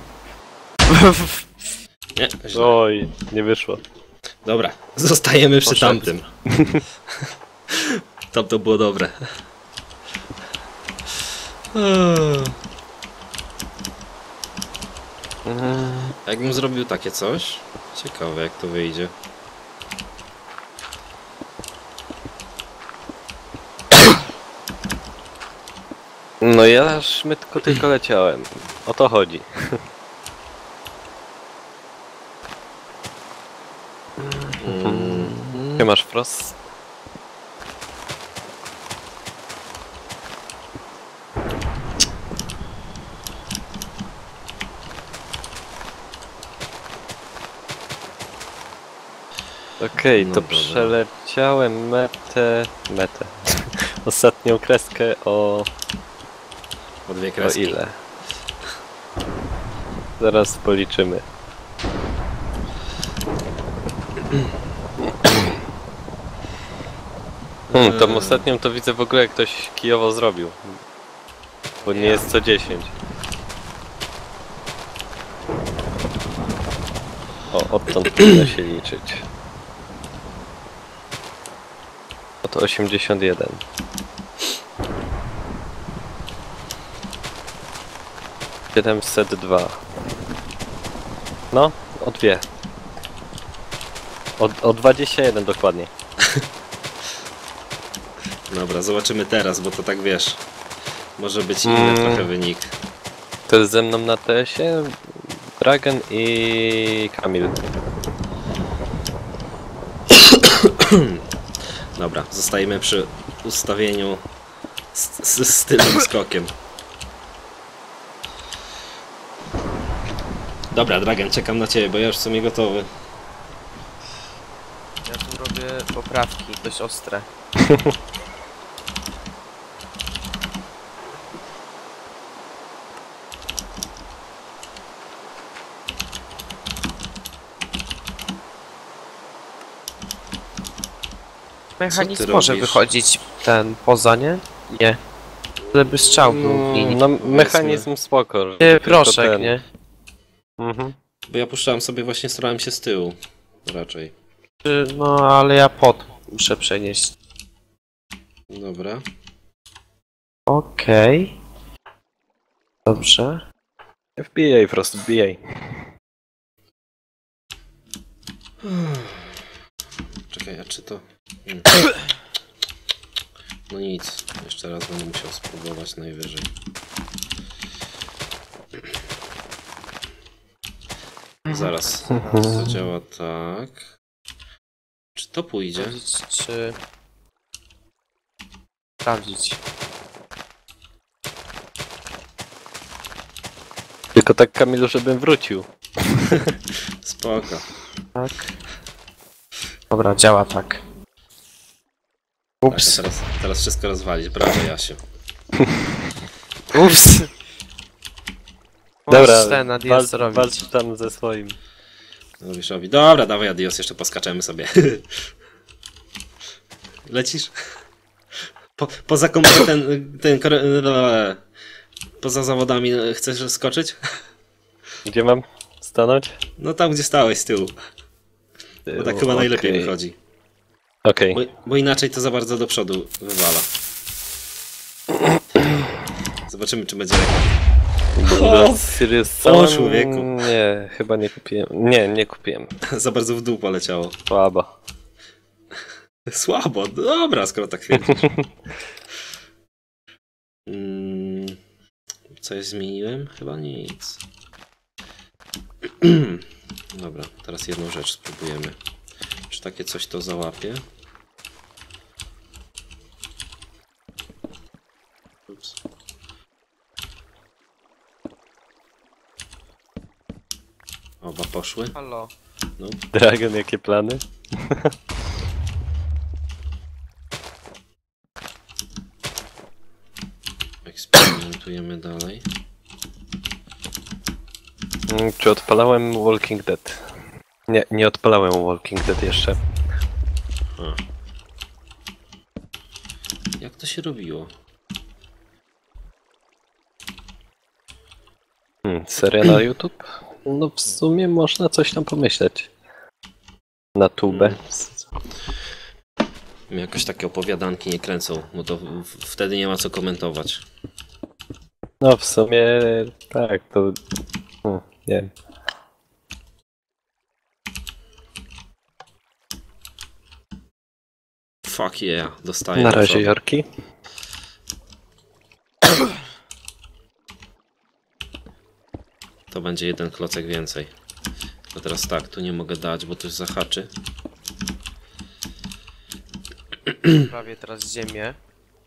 Nie, źle. Oj, nie wyszło. Dobra, zostajemy przy Poszedł. tamtym. Tam to było dobre. Jakbym zrobił takie coś? Ciekawe, jak to wyjdzie. No ja szmytko tylko leciałem. O to chodzi. Mm. Ty masz Frost? Okej, No to dobra. przeleciałem metę... metę. Ostatnią kreskę o... O dwie o kreski. ile? Zaraz policzymy. Hmm, tą ostatnią to widzę w ogóle jak ktoś kijowo zrobił. Bo nie jest co dziesięć. O, odtąd powinno się liczyć. Oto osiemdziesiąt jeden. siedemset dwa. No, o dwie. O, o dwadzieścia jeden dokładnie. Dobra, zobaczymy teraz, bo to tak wiesz. Może być inny Mm. trochę wynik. To jest ze mną na T S-ie Dragon i Kamil. Dobra, zostajemy przy ustawieniu z, z, z tylnym skokiem. Dobra, Dragon, czekam na ciebie, bo ja już w sumie gotowy. Ja tu robię poprawki, dość ostre. Mechanizm może robisz? wychodzić ten poza, nie? Nie. Żeby strzał był w linii. No, mechanizm spoko. że Nie, tylko proszek, ten. nie? Mhm. Bo ja puszczałem sobie, właśnie starałem się z tyłu. Raczej. Czy- No, ale ja pod muszę przenieść. Dobra. Okej. Dobrze. Wbijaj, Frost, wbijaj. Czekaj, a czy to... Hmm. No nic, jeszcze raz będę musiał spróbować najwyżej. Zaraz, to działa tak. Czy to pójdzie? Sprawdzić, czy... Sprawdzić. Tylko tak, Kamilu, żebym wrócił. Spoko. Tak. Dobra, działa tak. Tak, Ups. teraz, teraz wszystko rozwalić. Brawo, Jasiu. Ups. Dobra, Możesz ten adios walcz, robić. walcz tam ze swoim. Robisz, dobra, dawaj adios, jeszcze poskaczemy sobie. Lecisz? Po, poza kom- ten, ten, kore- poza zawodami chcesz skoczyć? Gdzie mam stanąć? No tam, gdzie stałeś z tyłu. Bo tak chyba najlepiej Okej. wychodzi. Okej. Bo, bo inaczej to za bardzo do przodu wywala. Zobaczymy, czy będzie lepiej. Dobra, Sirius O, Sam? człowieku. Nie, chyba nie kupiłem. Nie, nie kupiłem. Za bardzo w dół poleciało. Słabo. Słabo, dobra, skoro tak twierdzisz. Mm, coś zmieniłem? Chyba nic. Dobra, teraz jedną rzecz spróbujemy. Czy takie coś to załapie? Ups. Oba poszły. Halo. No. Dragon, jakie plany? Eksperymentujemy dalej. Mm, Czy odpalałem Walking Dead? Nie, nie odpalałem Walking Dead jeszcze. A. Jak to się robiło? Hmm, seria na YouTube? No w sumie można coś tam pomyśleć. Na tubę. Mnie jakoś takie opowiadanki nie kręcą, bo to w- w- wtedy nie ma co komentować. No w sumie tak, to... Hmm, nie wiem. Fuck yeah, dostaję. Na do razie przodu. Jorki. To będzie jeden klocek więcej. No teraz tak, tu nie mogę dać, bo to zahaczy. Prawie teraz ziemię.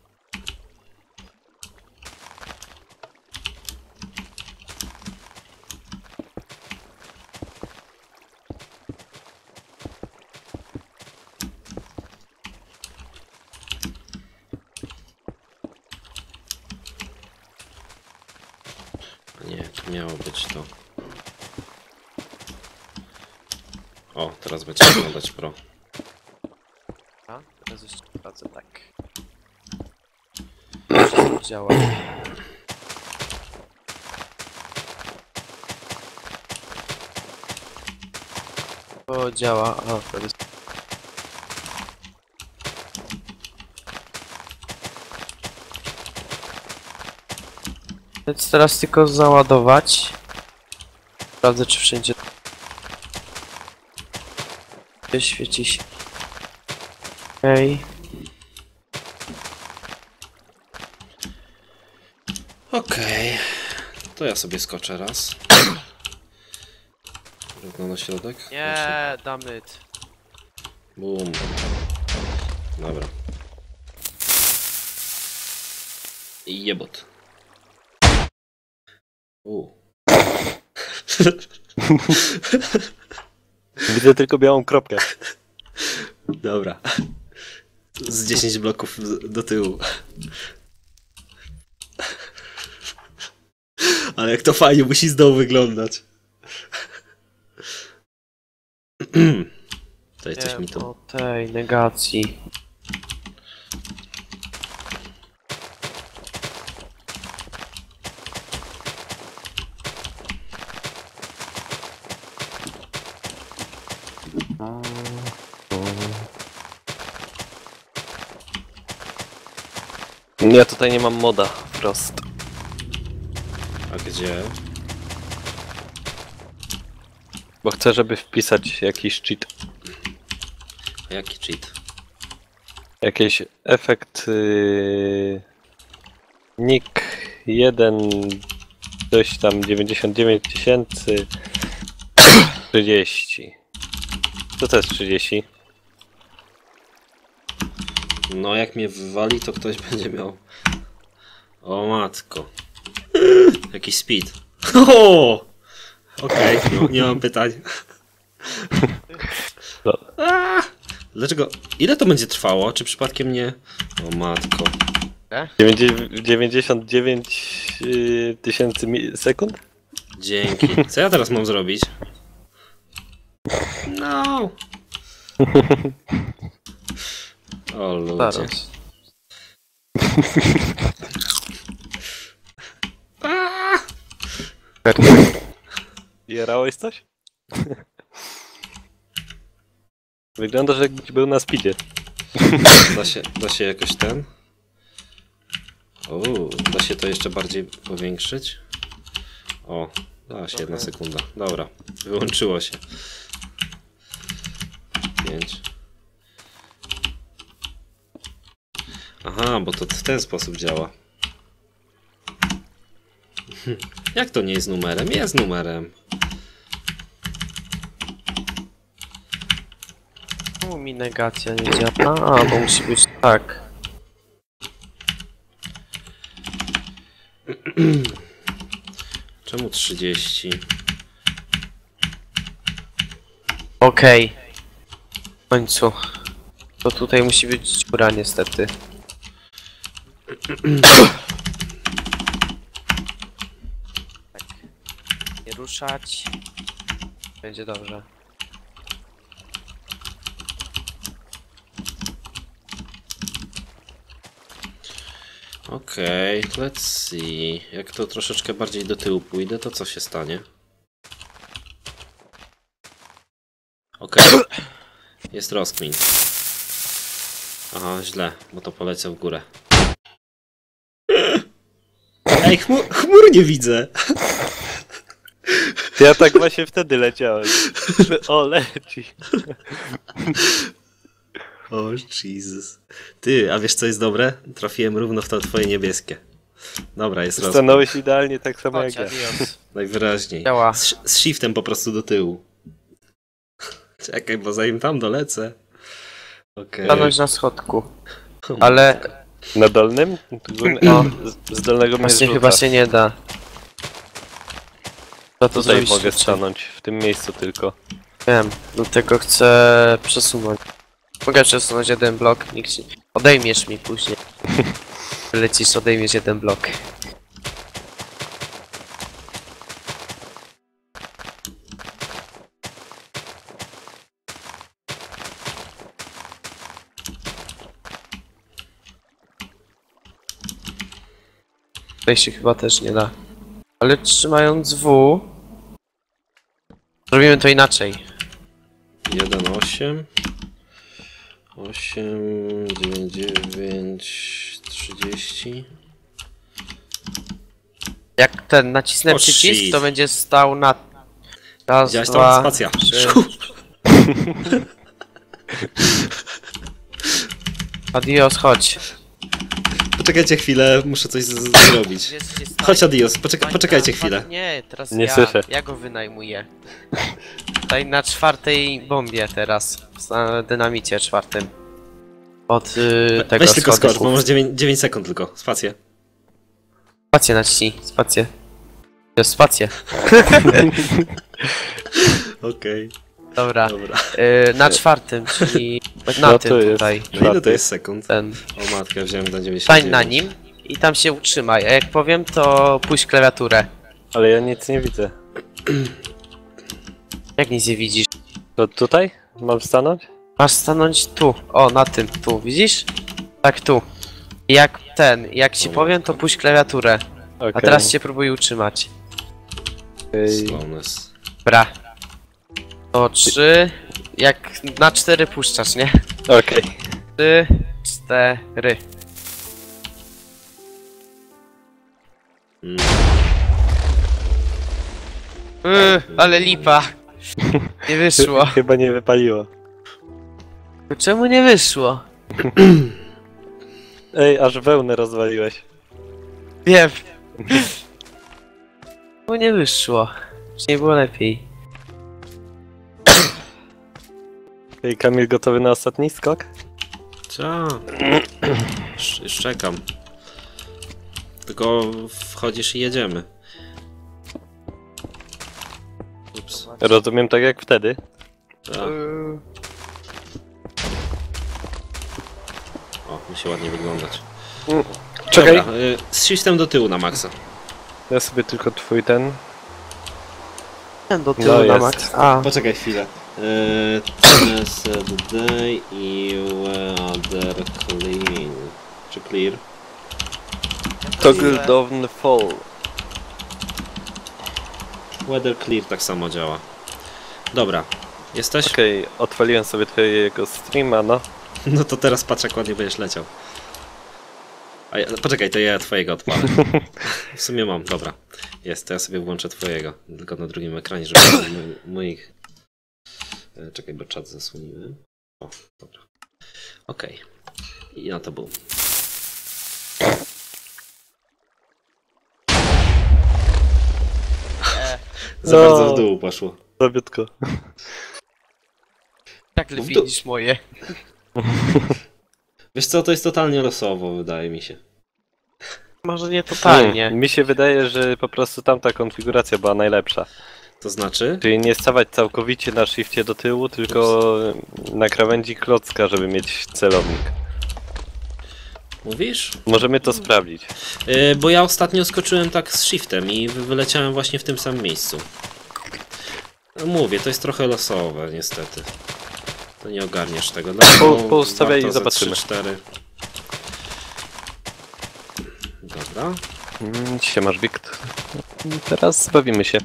Nie, tu miało być to. O, teraz będzie wyglądać pro. A, teraz jeszcze sprawdzę tak. Wszystko działa. To działa, a to jest... Więc teraz tylko załadować. Sprawdzę, czy wszędzie świeci się. Okej. Okej. To ja sobie skoczę raz. Równo na środek. Proszę. Nie, dammit. Bum. Dobra. I jebot. U. Widzę tylko białą kropkę. Dobra. Z dziesięć bloków do tyłu. Ale jak to fajnie musi z dołu wyglądać. Tutaj coś Nie, mi tu... o tej negacji. Ja tutaj nie mam moda, wprost. A gdzie? Bo chcę, żeby wpisać jakiś cheat. A jaki cheat? Jakiś efekt... Yy... Nick jeden... Coś tam dziewięćdziesiąt dziewięć tysięcy... trzydzieści. Co to jest trzydzieści? No jak mnie wywali, to ktoś będzie miał... O matko. Jakiś speed. O! Okej, okay, nie, nie mam pytań. A! Dlaczego? Ile to będzie trwało? Czy przypadkiem nie... O matko. dziewięćdziesiąt dziewięć y, tysięcy mi- sekund? Dzięki. Co ja teraz mam zrobić? No. O ludzie. Zaraz. Jarałeś coś? Wyglądasz jakbyś był na speedzie. Da się, da się jakoś ten? O, da się to jeszcze bardziej powiększyć? O, da się, jedna sekunda. Dobra, wyłączyło się. Pięć. Aha, bo to w ten sposób działa. Jak to nie jest numerem? Jest numerem. Czemu mi negacja nie działa? A, bo musi być tak. Czemu trzydzieści? Okej. W końcu. To tutaj musi być dziura niestety. Tak. Nie ruszać. Będzie dobrze. Okej, okay, let's see. Jak to troszeczkę bardziej do tyłu pójdę, to co się stanie? Okej. Okay. Jest rozkmin. Aha, źle, bo to polecę w górę. Ej, chmur, chmur nie widzę. Ja tak właśnie wtedy leciałem. O, leci. O, Jesus. Ty, a wiesz co jest dobre? Trafiłem równo w to twoje niebieskie. Dobra, jest rozkmin. Stanąłeś idealnie tak samo Chodź, jak ja. adios. Najwyraźniej. Działa. Z, z shiftem po prostu do tyłu. Czekaj, bo zanim tam dolecę. Okej. Stanąć na schodku. Ale Na dolnym? No. Z, z dolnego mnie właśnie zrzuca. chyba się nie da. Trzeba to Tutaj zrobić mogę szybciej. stanąć, w tym miejscu tylko. Wiem, dlatego chcę przesunąć. Mogę przesunąć jeden blok, nikt się... Odejmiesz mi później. Lecisz, odejmiesz jeden blok. Tutaj się chyba też nie da. Ale trzymając W... Zrobimy to inaczej. jeden, osiem. osiem, dziewięć, dziewięć, trzydzieści. Jak ten nacisnę O, przycisk, shit. to będzie stał na... Raz, Widziałeś to? dwa, Spacja. trzy. Adios, chodź. Poczekajcie chwilę, muszę coś z- z- zrobić. Chodź, adios, poczeka poczekajcie chwilę. Nie, teraz Nie ja, słyszę. ja go wynajmuję. Tutaj na czwartej bombie teraz. Na dynamicie czwartym. Od y, tego Weź tylko skocz, schodków. bo masz dziewięć sekund tylko. Spację. Spację naciśnij, spację. Jest spację. Okej, Dobra. dobra. Y, na czwartym, czyli na No to tym jest. tutaj. No ile to jest sekund? Ten. O matkę, wziąłem na dziewięćdziesiąt Stań dziewięć. na nim i tam się utrzymaj, a jak powiem, to puść klawiaturę. Ale ja nic nie widzę. Jak nic nie widzisz? To tutaj? Mam stanąć? Masz stanąć tu, o na tym, tu, widzisz? Tak tu. I jak ten, jak ci powiem, to puść klawiaturę. Okay. A teraz cię próbuj utrzymać. Okej. Slowness. Dobra. To trzy, jak na cztery puszczasz, nie? Okej. Trzy, cztery. Mm. Yy, ale lipa. Nie wyszło. Chyba nie wypaliło. Czemu nie wyszło? Ej, aż wełnę rozwaliłeś. Wiem. Czemu nie wyszło? Czy nie było lepiej? Ej, Kamil, gotowy na ostatni skok? Co? Już, już czekam. Tylko wchodzisz i jedziemy. Ups. Rozumiem tak jak wtedy. A. O, musi ładnie wyglądać. Czekaj, Dobra, y, z shiftem do tyłu na maksa. ja sobie tylko twój ten... Ten do No tyłu na jest. max. A, Poczekaj chwilę. Yy, day i weather clean. Czy clear? Toggle down fall. Weather clear tak samo działa. Dobra, jesteś? Okej, odpaliłem sobie twojego streama, no. No to teraz patrz jak ładnie będziesz leciał. A ja, poczekaj, to ja twojego odpalę. W sumie mam, dobra. Jest, to ja sobie włączę twojego. Tylko na drugim ekranie, żeby mój, moich... E, Czekaj, bo czat zasłoniłem. O, dobra. Okej. I na to był. Za No. bardzo w dół poszło. Zabiutko. tak w lepiej dół. niż moje. Wiesz co, to jest totalnie losowo, wydaje mi się. Może nie totalnie. Hmm, mi się wydaje, że po prostu tamta konfiguracja była najlepsza. To znaczy? Czyli nie stawać całkowicie na shifcie do tyłu, tylko na krawędzi klocka, żeby mieć celownik. Mówisz? Możemy to sprawdzić. Yy, bo ja ostatnio skoczyłem tak z shiftem i wy- wyleciałem właśnie w tym samym miejscu. No mówię, to jest trochę losowe niestety. To nie ogarniesz tego. Po- Dlatego poustawiaj warto i ze zobaczymy. trzy cztery. Dobra. Mm, Siemasz, Wikt. Teraz bawimy się.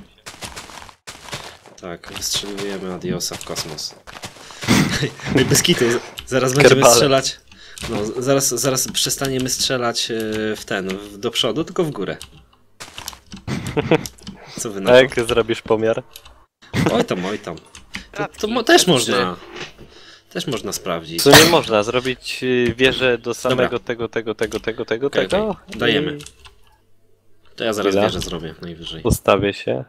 Tak, wystrzeliwujemy Adiosa w kosmos. No i bez kitu, zaraz będziemy Kerbale. strzelać. No, z- zaraz, zaraz przestaniemy strzelać yy, w ten, w, do przodu, tylko w górę. Co wy na A to? jak zrobisz pomiar? Oj tam, oj tam. To, to mo- Radki, też trzy. można. Też można sprawdzić. Co nie można, zrobić y, wieżę do samego Dobra. tego, tego, tego, tego, tego, Okej, tego. okej. Dajemy. i To ja zaraz Chwila. wieżę zrobię najwyżej. Ustawię się.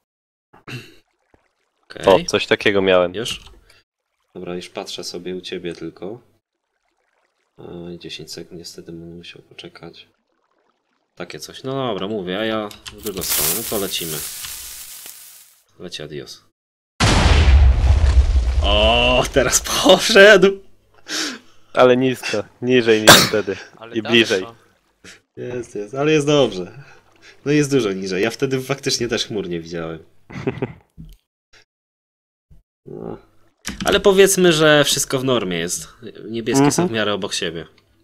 Okej. O, coś takiego miałem. Już? Dobra, już patrzę sobie u ciebie tylko. E, dziesięć sekund, niestety będę musiał poczekać. Takie coś. No dobra, mówię, a ja w drugą stronę. No to lecimy. Leci adios. O, teraz poszedł! Ale nisko, niżej niż wtedy. Ale I daleko. bliżej. Jest, jest, ale jest dobrze. No jest dużo niżej. Ja wtedy faktycznie też chmur nie widziałem. No. Ale powiedzmy, że wszystko w normie jest. Niebieskie Mhm. są w miarę obok siebie.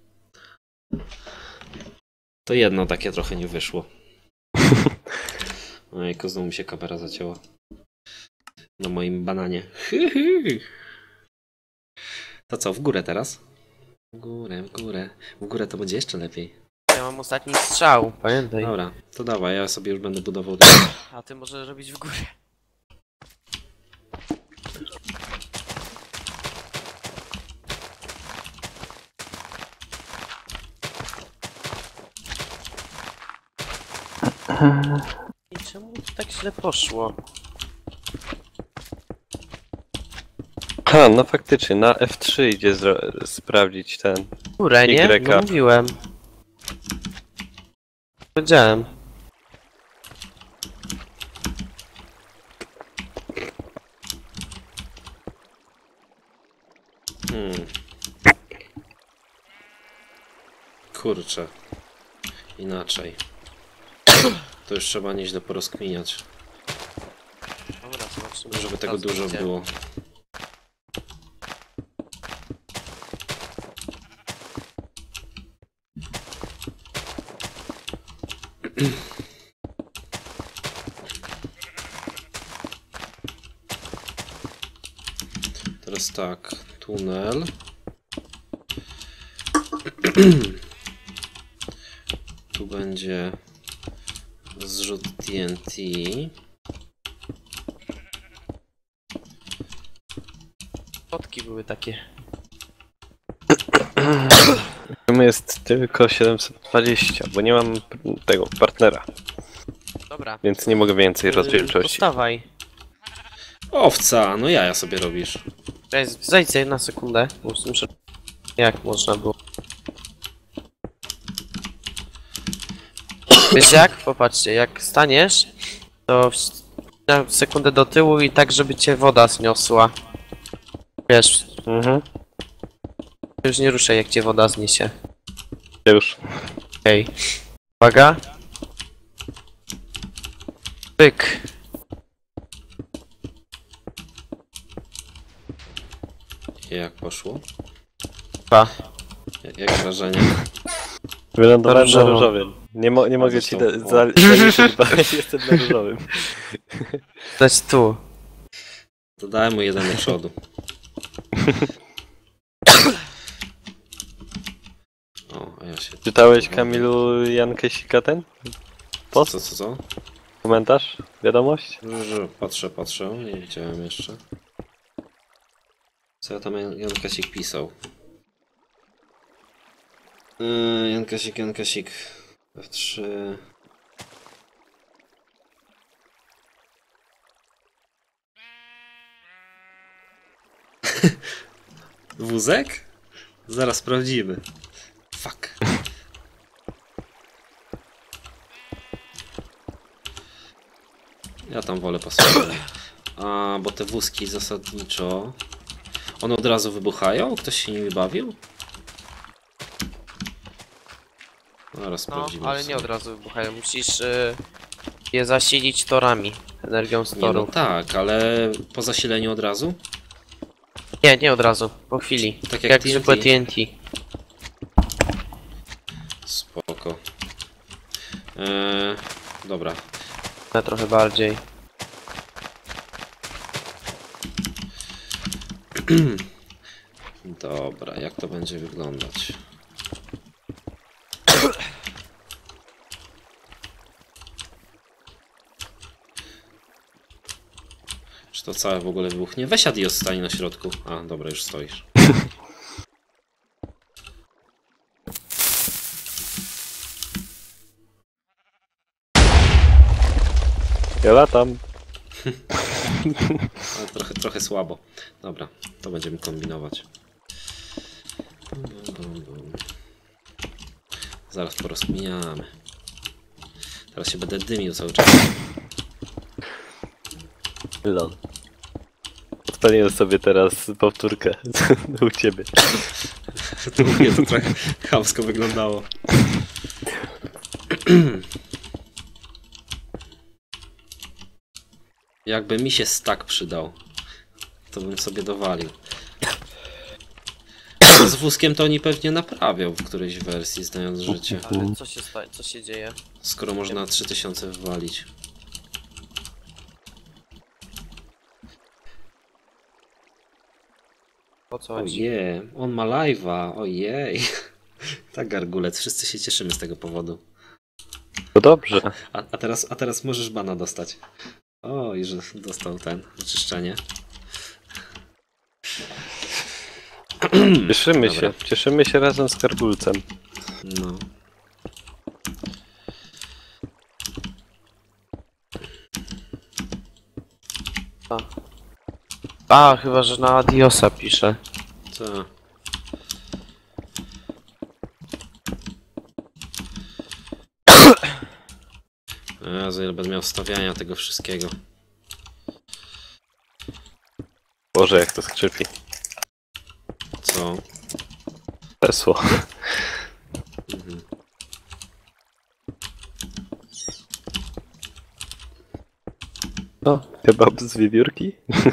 To jedno takie trochę nie wyszło. Ojejku, znowu mi się kamera zacięła. Na moim bananie. To co, w górę teraz? W górę, w górę. W górę to będzie jeszcze lepiej. Ja mam ostatni strzał, pamiętaj. Dobra, to dawaj, ja sobie już będę budował. A ty możesz robić w górę. I czemu to tak źle poszło? Ha, no faktycznie, na F trzy idzie zro- sprawdzić ten. Górę, nie? Y. No mówiłem. Powiedziałem. Hmm. Kurczę. Inaczej. To już trzeba nieźle porozkminiać, Dobra, zobaczymy. żeby tego Teraz dużo będzie. było. Teraz tak, tunel. Tu będzie zrzut T N T. Fotki były takie. Jest tylko siedemset dwadzieścia, bo nie mam tego partnera, Dobra. więc nie mogę więcej Yy, rozdzielczości. Postawaj. Owca, no jaja sobie robisz. Cześć, Zejdź sobie na sekundę. bo Muszę... Jak można było? Wiesz jak? Popatrzcie, jak staniesz, to w- na sekundę do tyłu i tak, żeby cię woda zniosła. Wiesz, Mhm. już nie ruszaj, jak cię woda zniesie. Już. Okej. Uwaga. Pyk. Jak poszło? Dwa. Jak, jak wrażenie? Wylądowałem na Różowo. różowym. Nie, mo nie mogę ci zresztą, da- o. za- zaliczyć, bo jestem na różowym. Dać tu. Dodałem mu jeden do przodu. O, a ja się... Czytałeś, Kamilu, Jan Kesika ten? Co, Post? co, co? co? Komentarz? Wiadomość? Że Patrzę, patrzę, nie widziałem jeszcze. Co ja tam Jan Jan Kasik pisał? Yy, Jan Kasik, Jan Kasik. F trzy. Wózek? Zaraz sprawdzimy. Fuck. Ja tam wolę pasować. A, bo te wózki zasadniczo... One od razu wybuchają? Ktoś się nimi bawił? Zaraz No, sprawdzimy. ale nie sobie. od razu wybuchają. Musisz y, je zasilić torami. Energią z Nie, no toru. tak, ale po zasileniu od razu? Nie, nie od razu. Po chwili. Tak jak jak T N T. zwykłe T N T. Spoko. Eee, dobra. Ja trochę bardziej. Dobra, jak to będzie wyglądać? Czy to całe w ogóle wybuchnie? Weź Adios, stań na środku. A, dobra, już stoisz. Ja latam. Ale trochę, trochę słabo. Dobra, to będziemy kombinować. Zaraz porozkminiamy. Teraz się będę dymił cały czas. Lol. Odpaliłem sobie teraz powtórkę u ciebie. To mówię, to trochę chamsko wyglądało. Jakby mi się stack przydał, to bym sobie dowalił. Z wózkiem to oni pewnie naprawią w którejś wersji, znając życie. Ale co się sta co się dzieje? Skoro można trzy tysiące wywalić. Po co chodzi? Ojej, on ma live'a, ojej. Tak, gargulec, wszyscy się cieszymy z tego powodu. To dobrze. A, a, teraz, a teraz możesz bana dostać. Oj, że dostał ten, wyczyszczenie. Cieszymy Dobra. się. Cieszymy się razem z Karbulcem. No. A. A, chyba, że na Adiosa pisze. Co? Jezu, ile będę miał wstawiania tego wszystkiego. Boże, jak to skrzypi. Co? Krzesło. Mhm. No, chyba z wiewiórki?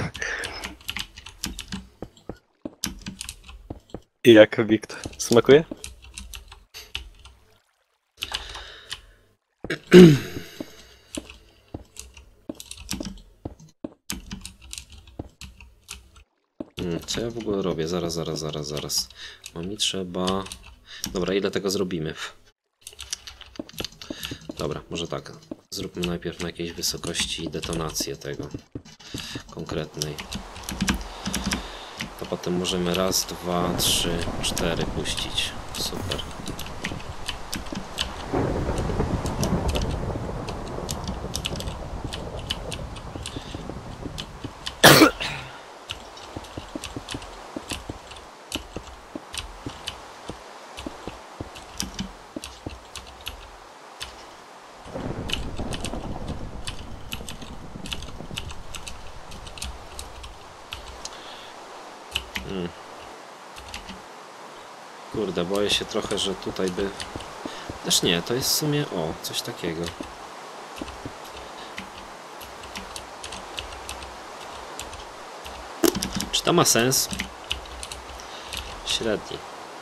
I jak, Wiktor? Smakuje? Hmm, co ja w ogóle robię? Zaraz, zaraz, zaraz, zaraz. Bo mi trzeba... Dobra, ile tego zrobimy? Dobra, może tak. Zróbmy najpierw na jakiejś wysokości detonację tego konkretnej. To potem możemy raz, dwa, trzy, cztery puścić. Super. Kurde, boję się trochę, że tutaj by... Też nie, to jest w sumie... O, coś takiego. Czy to ma sens? Średni.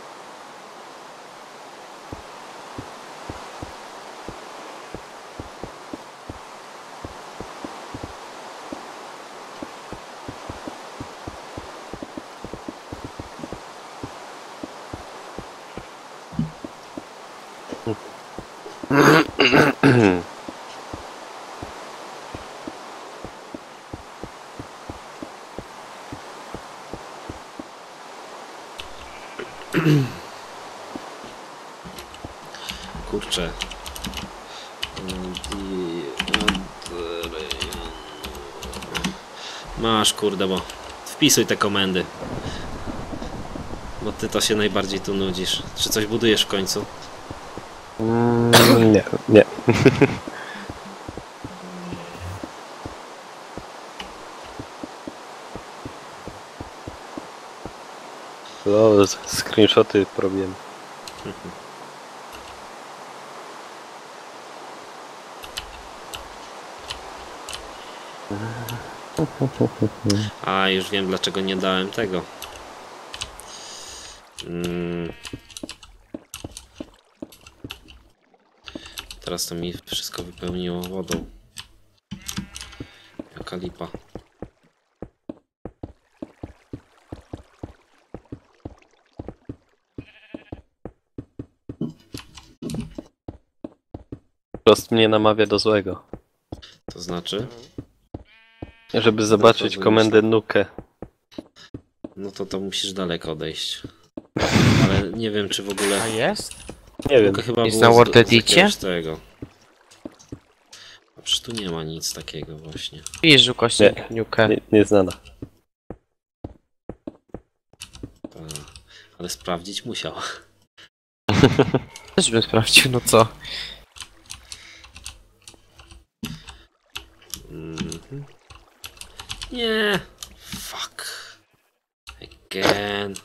Kurczę. Masz, kurde, bo wpisuj te komendy. Bo ty to się najbardziej tu nudzisz. Czy coś budujesz w końcu? Mm, nie, nie. No, screenshoty problem. A, już wiem, dlaczego nie dałem tego. Mm. Teraz to mi wszystko wypełniło wodą. Jaka lipa. Prost mnie namawia do złego. To znaczy? Żeby zobaczyć to komendę nukę. No to to musisz daleko odejść. Ale nie wiem, czy w ogóle... A jest? Nie wiem. Nuka chyba Jest było na z- Word z Edicie? jakiegoś tego. A przecież tu nie ma nic takiego właśnie. Widzisz, ukośnik, niukę. Nie, nieznana. Ta. Ale sprawdzić musiał. Też bym sprawdził, no co? Mhm. Nie. Fuck. Again.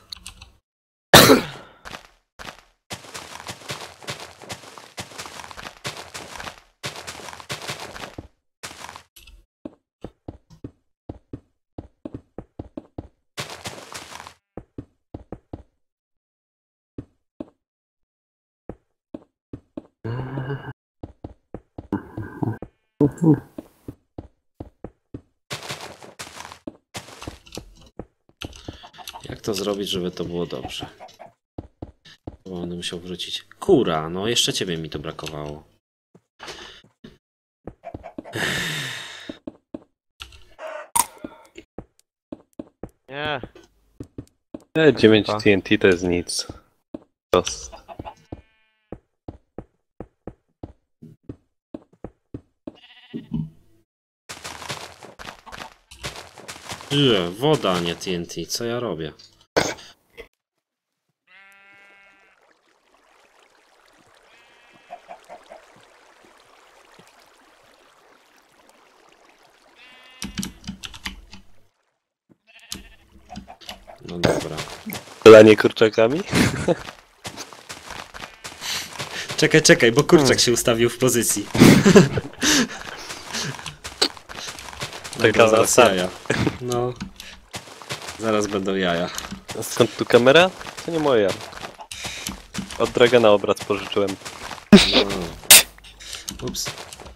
Jak to zrobić, żeby to było dobrze? Bo będę musiał wrócić. Kura, no jeszcze ciebie mi to brakowało. Nie. E, dziewięć Chyba. T N T to jest nic. Prost. Ue, woda, nie T N T. Co ja robię? No dobra. Lanie kurczakami? Czekaj, czekaj, bo kurczak się ustawił w pozycji. Dobra, Taka zaraz zasada. jaja. No. Zaraz będą jaja. A skąd tu kamera? To nie moja. Od Dragona obraz pożyczyłem. No. Ups.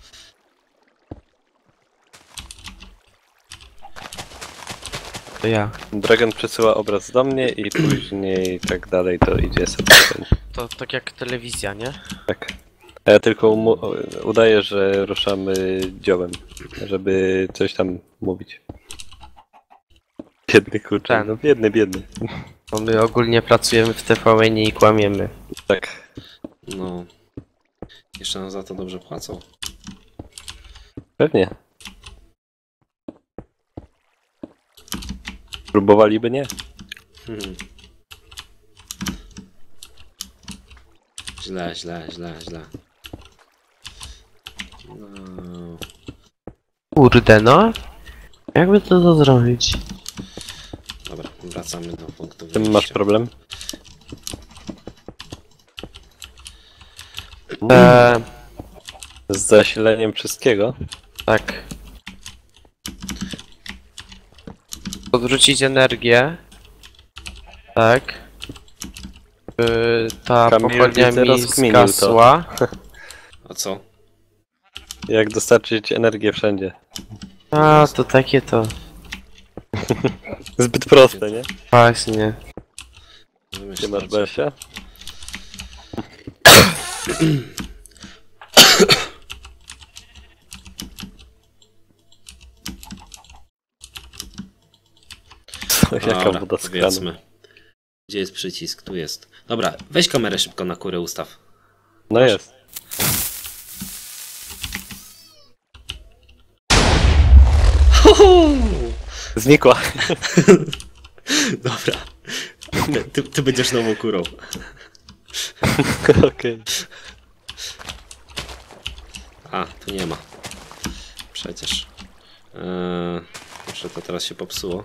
To ja. Dragon przesyła obraz do mnie i później tak dalej to idzie sobie. To tak jak telewizja, nie? Tak. A ja tylko mu udaję, że ruszamy dziołem, żeby coś tam mówić. Biedny kurczak, Ten. no biedny, biedny. Bo my ogólnie pracujemy w T V N i kłamiemy. Tak. No. Jeszcze nam za to dobrze płacą. Pewnie. Próbowaliby nie. Hmm. Źle, źle, źle, źle. No. Kurde no. Jakby to, to zrobić? Dobra, wracamy do punktu Z tym masz wyjścia. problem? Eee, Z zasileniem wszystkiego. tak. Odwrócić energię. Tak. Yy, ta Kamil pochodnia widzę, mi rozkminił to. zgasła. A co? Jak dostarczyć energię wszędzie. A, to takie to. Zbyt proste, nie? Właśnie. Gdzie masz Besia? Jaka Dobra, woda z kranu. powiedzmy. Gdzie jest przycisk? Tu jest. Dobra, weź kamerę szybko na kurę ustaw. No jest. Znikła. Dobra. Ty, ty, ty będziesz nową kurą. Okej. A, tu nie ma. Przecież. Eee, może to teraz się popsuło.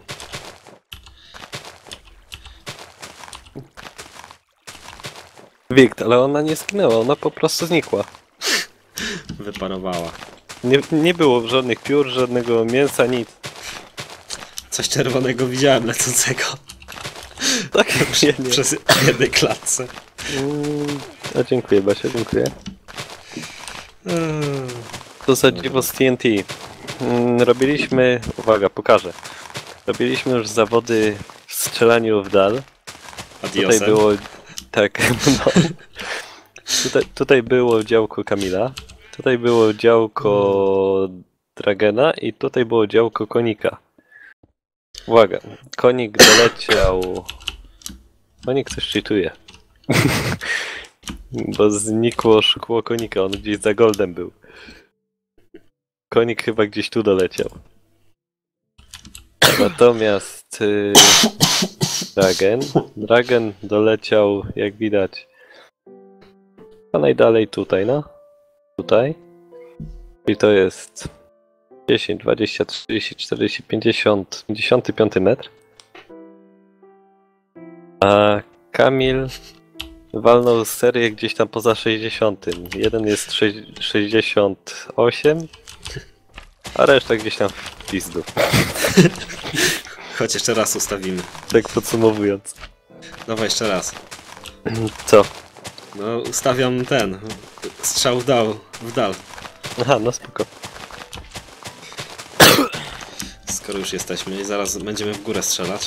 Wikt, ale ona nie zginęła, ona po prostu znikła. Wyparowała. Nie, nie było żadnych piór, żadnego mięsa, nic. Coś czerwonego widziałem lecącego. Tak, nie, nie. Przez jednej klatce. Mm, a dziękuję Basia, dziękuję. Eee, To za dziwo z T N T. Mm, robiliśmy, uwaga, pokażę. Robiliśmy już zawody w strzelaniu w dal. Tutaj Adiosem. było, tak, no. Tutaj, tutaj było działko Kamila. Tutaj było działko Dragena i tutaj było działko Konika. Uwaga, Konik doleciał... Konik coś cheatuje. Bo znikło szkło Konika, on gdzieś za Goldem był. Konik chyba gdzieś tu doleciał. Natomiast y, Dragen, Dragen doleciał, jak widać, a najdalej tutaj, no. Tutaj. I to jest dziesięć, dwadzieścia, trzydzieści, czterdzieści, pięćdziesiąt, pięćdziesiąty piąty metr. A Kamil walnął serię gdzieś tam poza sześćdziesiątym. Jeden jest sześć- sześćdziesiąt osiem, a reszta gdzieś tam w pizdu. Chodź jeszcze raz ustawimy. Tak podsumowując. Dawaj jeszcze raz. Co? No ustawiam ten. Strzał w dal. W dal. Aha, no spoko. Skoro już jesteśmy i zaraz będziemy w górę strzelać.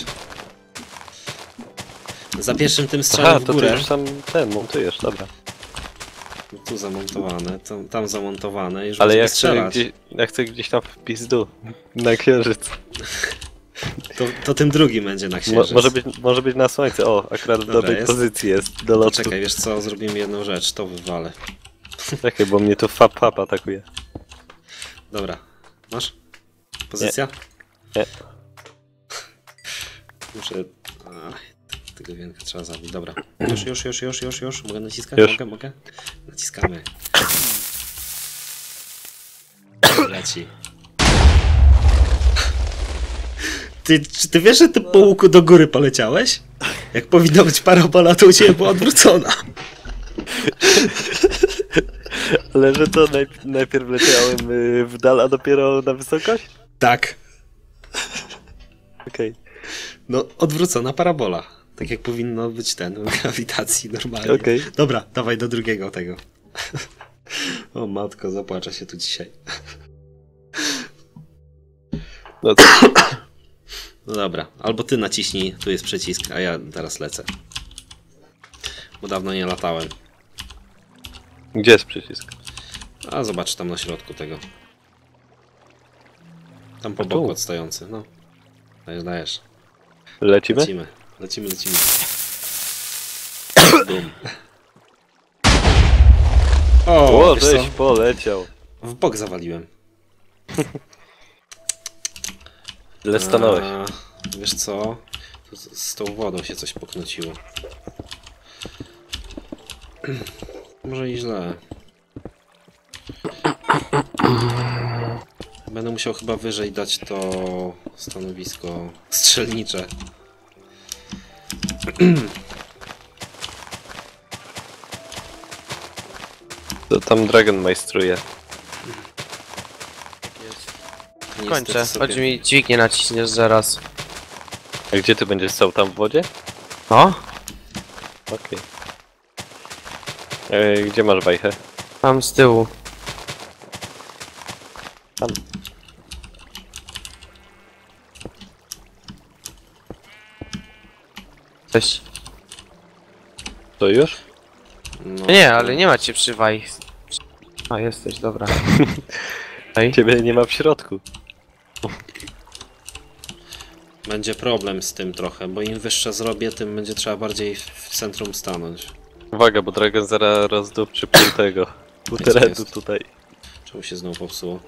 Za pierwszym tym strzałem Aha, w to ty górę. już sam ten montujesz, dobra. Tu zamontowane, tam, tam zamontowane. Już Ale będziemy ja chcę, strzelać. gdzieś, ja chcę gdzieś tam w pizdu. Na księżyc. To, to tym drugim będzie na Mo, księżyc. może, być, może być na słońce. O, akurat w Dobra, dobrej jest. pozycji jest do lotu. Czekaj, wiesz co, zrobimy jedną rzecz, to wywalę. Czekaj, bo mnie tu fap fap atakuje. Dobra, masz? Pozycja? Nie. Muszę... Ach, tego wienka trzeba zabić, dobra. Już, już, już, już, już, już. Mogę naciskać? Już. Mogę, mogę? Naciskamy. Leci. Ty, czy ty wiesz, że ty po łuku do góry poleciałeś? Jak powinna być parabola, to u ciebie była odwrócona. Ale że to najp najpierw leciałem y, w dal, a dopiero na wysokość? Tak. Okej. No, odwrócona parabola. Tak jak powinno być ten, w grawitacji normalnie. Okej. Dobra, dawaj do drugiego tego. O matko, zapłaczę się tu dzisiaj. No to No dobra, albo ty naciśnij, tu jest przycisk, a ja teraz lecę. Bo dawno nie latałem. gdzie jest przycisk? A zobacz tam na środku tego. Tam po A tu? boku odstający, no. Dajesz, dajesz. Lecimy? Lecimy, lecimy, lecimy. Bum. O, O, wiesz żeś co? poleciał. W bok zawaliłem. Ile stanąłeś? A, wiesz co? Tu z, z tą wodą się coś poknociło. Może i źle. Będę musiał chyba wyżej dać to stanowisko strzelnicze. To tam Dragon majstruje. Kończę, chodź mi dźwignię naciśniesz zaraz. A gdzie ty będziesz stał? Tam w wodzie? No, Okej. Okay. Gdzie masz wajchę? tam z tyłu. Tam. Cześć. To już? No, Nie, ale nie macie przywaj. A, jesteś, dobra. Ej. Ciebie nie ma w środku. Będzie problem z tym trochę, bo im wyższe zrobię, tym będzie trzeba bardziej w centrum stanąć. Uwaga, bo Dragon zaraz rozdupczy pół tego. Pół Jest, terenu jest. tutaj. Czemu się znowu popsuło?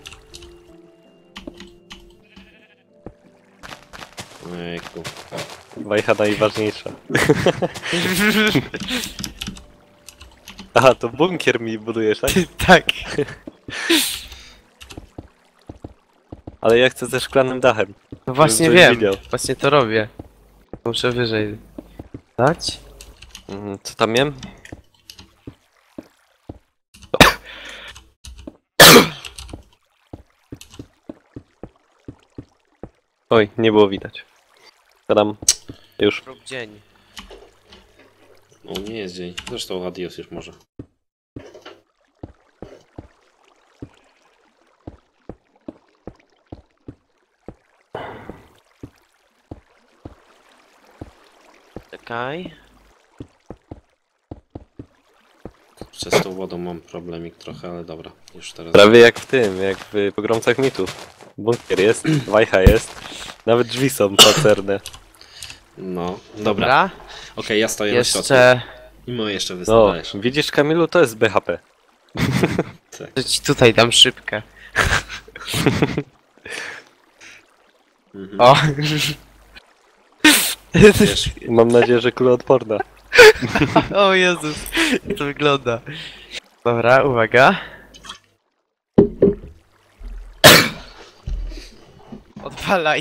Ojejku. Wajcha najważniejsza. Aha, to bunkier mi budujesz, tak? Tak. Ale ja chcę ze szklanym dachem. No właśnie coś wiem, widział. właśnie to robię. Muszę wyżej dać. Mhm, co tam miałem? Oj, nie było widać. Tadam. Już. Rób dzień. O, nie jest dzień. Zresztą Adios już może. Czekaj. Kurczę, z tą wodą mam problemik trochę, ale dobra. Już teraz... Prawie jak w tym, jak w pogromcach mitów. Bunkier jest, wajcha jest. Nawet drzwi są pacerne. No, dobra. Okej, Dobra. ja stoję na środku. Jeszcze... I moje jeszcze No, wystawałeś. widzisz Kamilu, to jest B H P. że ci tutaj dam szybkę. Mhm. O! Wiesz, Mam nadzieję, że kuloodporna. O Jezus, jak to wygląda. Dobra, uwaga. Odpalaj.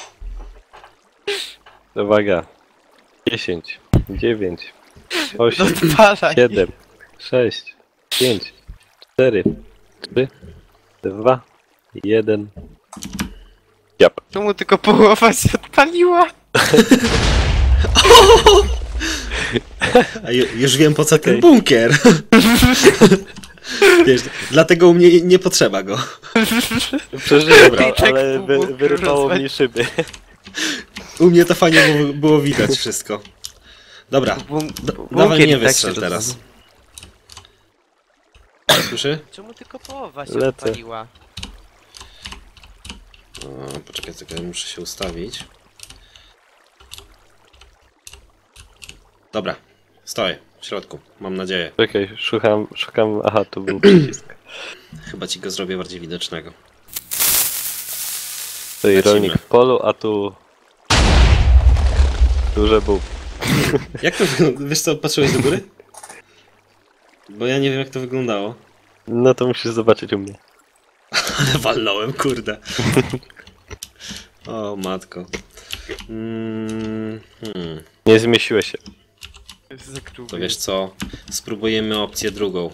Uwaga. dziesięć, dziewięć, osiem, Odpalaj. siedem, sześć, pięć, cztery, trzy, dwa, jeden. Jap. Czemu tylko połowa się odpaliła? a ju, już wiem po co ten Okej. bunkier. Wiesz, dlatego u mnie nie potrzeba go. Przeżyłem, I tak ale pół wy, bunkier wyrywało rozwali- mi szyby. U mnie to fajnie było, było widać wszystko. Dobra, Bun da, bunkier dawaj i mnie tak się wystrzel roz- teraz. Słyszy? Czemu tylko połowa się Lecę. odpaliła? O, poczekaj, tylko ja muszę się ustawić. Dobra, stoję w środku, mam nadzieję. Czekaj, szukam, szukam. Aha, tu był przycisk. Chyba ci go zrobię bardziej widocznego. Tutaj Lecimy. rolnik w polu, a tu... Duże bób. Jak to wygląda? Wiesz co, patrzyłeś do góry? Bo ja nie wiem jak to wyglądało. No to musisz zobaczyć u mnie. Ale walnąłem, kurde. O matko. Mm, hmm. Nie zmieściłeś się. Za gruby. To wiesz co? Spróbujemy opcję drugą.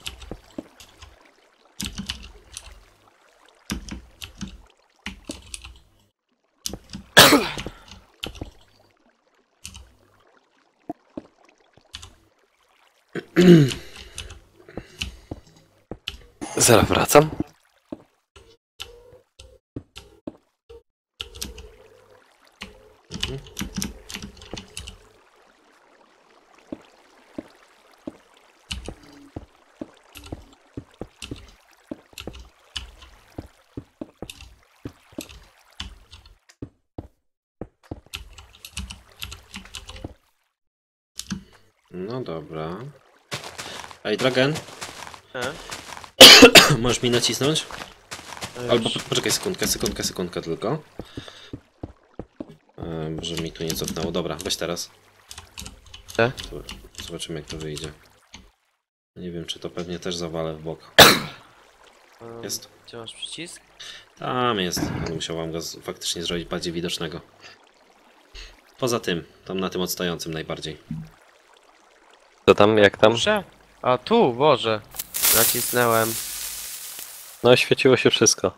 Zaraz wracam. No dobra. Ej, Dragon, E? możesz mi nacisnąć? Albo po- poczekaj sekundkę, sekundkę, sekundkę tylko. E, może mi tu nie cofnęło. Dobra, weź teraz. E? Zobaczymy jak to wyjdzie. Nie wiem czy to pewnie też zawalę w bok. Um, Jest. Gdzie masz przycisk? Tam jest. Ale musiałam go z- faktycznie zrobić bardziej widocznego. Poza tym, tam na tym odstającym najbardziej. Co tam, jak tam? Muszę? A tu, Boże. Nacisnąłem. No, świeciło się wszystko.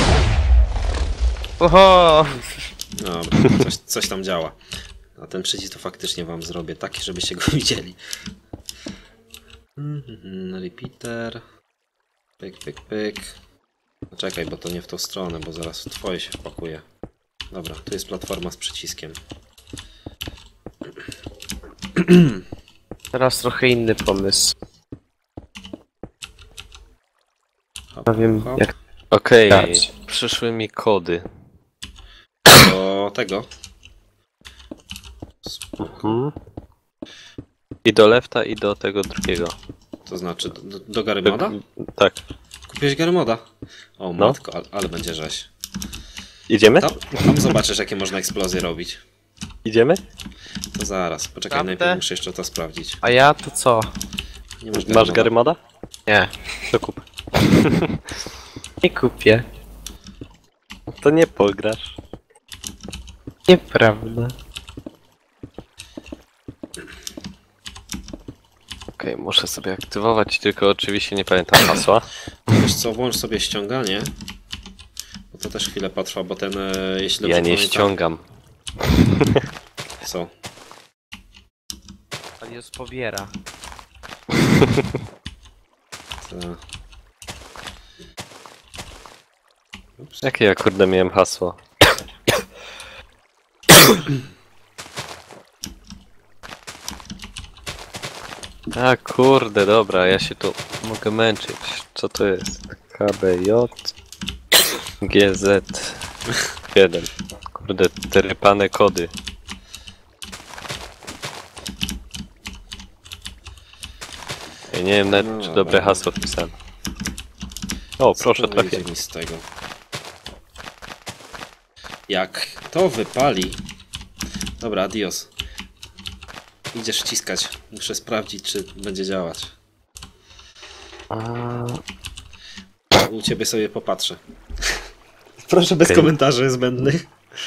Oho! Dobra, coś, coś tam działa. A ten przycisk to faktycznie wam zrobię taki, żebyście go widzieli. Mhm, repeater. Pyk, pyk, pyk. No czekaj, bo to nie w tą stronę, bo zaraz w twoje się wpakuje. Dobra, tu jest platforma z przyciskiem. Teraz trochę inny pomysł. Hop, Nie wiem hop. jak Okej, dać. przyszły mi kody. Do tego. Mhm. I do lefta, i do tego drugiego. To znaczy do, do, do Gary Moda? Tak. Kupiłeś Gary Moda? O No. matko, ale, ale będzie rzeź. Idziemy? Tam, tam zobaczysz, jakie można eksplozje robić. Idziemy? To zaraz, poczekaj, Prawda? najpierw muszę jeszcze to sprawdzić. A ja to co? Nie masz Masz Gary Moda? Nie. To kup. Nie kupię. To nie pograsz. Nieprawda. Okej, muszę sobie aktywować, tylko oczywiście nie pamiętam hasła. Wiesz co, włącz sobie ściąganie. Bo to też chwilę potrwa, bo ten, e, jeśli dobrze Ja nie pamiętam- ściągam. Co? Ale już pobiera. To... Ups. Jakie ja kurde miałem hasło? A kurde, dobra, ja się tu mogę męczyć. Co to jest? K B J G Z jeden. Kurde, te rypane kody. Ja nie wiem nawet, No, czy dobra. dobre hasło wpisane. O, Co proszę, to wyjdzie trafię. mi z tego? Jak to wypali... Dobra, adios. Idziesz wciskać. Muszę sprawdzić, czy będzie działać. U ciebie sobie popatrzę. Proszę bez Okej. komentarzy zbędnych.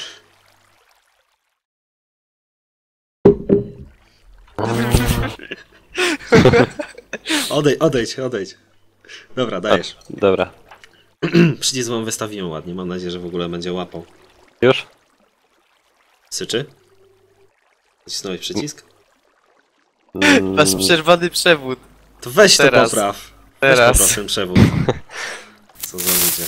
Odejdź, odejdź, odejdź. Dobra, dajesz. Dobra. Przycisk wam wystawiłem ładnie. Mam nadzieję, że w ogóle będzie łapał. Już? Syczy? Nacisnąłeś przycisk? Mm, Masz przerwany przewód. To weź to Teraz. popraw. Teraz. Weź popraw ten przewód. Co za ludzie.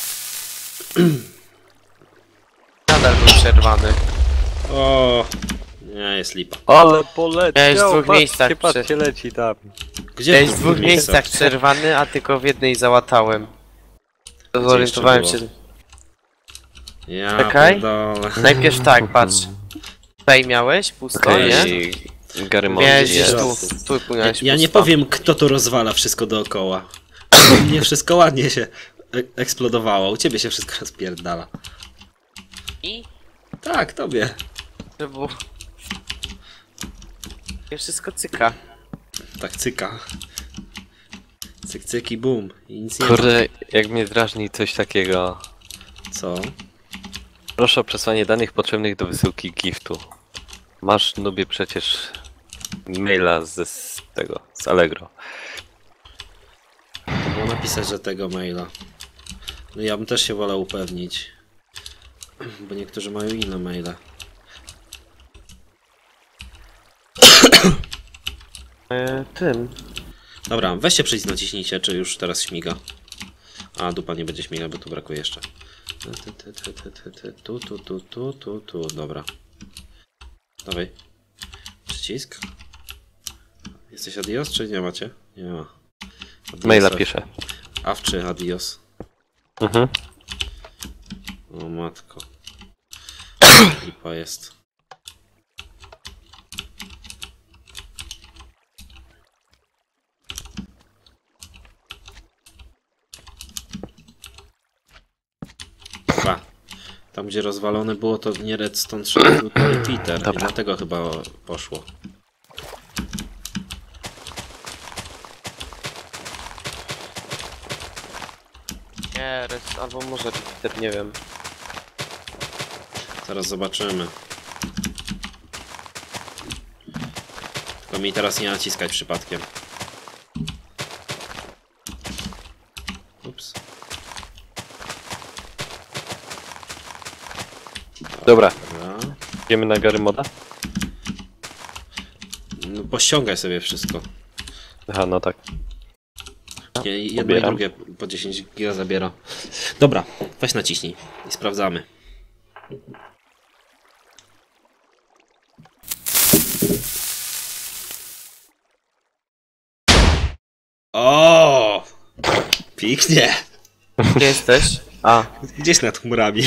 Nadal był przerwany. O, nie, jest lipa. Ale poleciał! Miałeś w dwóch patrzcie, miejscach patrzcie, leci tam. Gdzie Miałeś tu w dwóch miejscach przerwany, a tylko w jednej załatałem. To zorientowałem jeszcze się. Ja Czekaj. pierdolę. Najpierw tak, patrz. Tutaj miałeś pusto, Okej, nie? Gary Miałeś Moody gdzieś jest. tu, tu, tu Ja, miałeś ja nie pusto. powiem, kto to rozwala wszystko dookoła. U mnie wszystko ładnie się e eksplodowało, u ciebie się wszystko rozpierdala. I? Tak, tobie. To było... I wszystko cyka. Tak cyka. Cyk, cyk i bum. I nic nie ma. Kurde, jak mnie drażni coś takiego. Co? Proszę o przesłanie danych potrzebnych do wysyłki giftu. Masz, nubie, przecież maila ze z tego, z Allegro. To było napisać, że tego maila. No ja bym też się wolał upewnić. Bo niektórzy mają inne maile. E, tym. Dobra, weźcie przycisk, naciśnijcie, czy już teraz śmiga. A, dupa nie będzie śmigać, bo tu brakuje jeszcze. Tu, tu, tu, tu, tu, tu, dobra. Dawaj. Przycisk. Jesteś adios, czy nie macie? Nie ma. Adios, Maila piszę. Aw czy adios? Mhm. O matko. Lipa jest. Ba. Tam gdzie rozwalone było, to nie redstone trzeba, tylko repeater. I Dobra. dlatego chyba poszło. Nie, rest, albo może repeater, nie wiem. Zaraz zobaczymy. Tylko mi teraz nie naciskać przypadkiem. Dobra, Dobra. idziemy na Gary Moda? No, pościągaj sobie wszystko. Aha, no tak. Nie, jedno i Pobieram. drugie po dziesięć giga zabiera. Dobra, weź naciśnij i sprawdzamy. O! Pięknie! Gdzie jesteś? A, Gdzieś nad chmurami.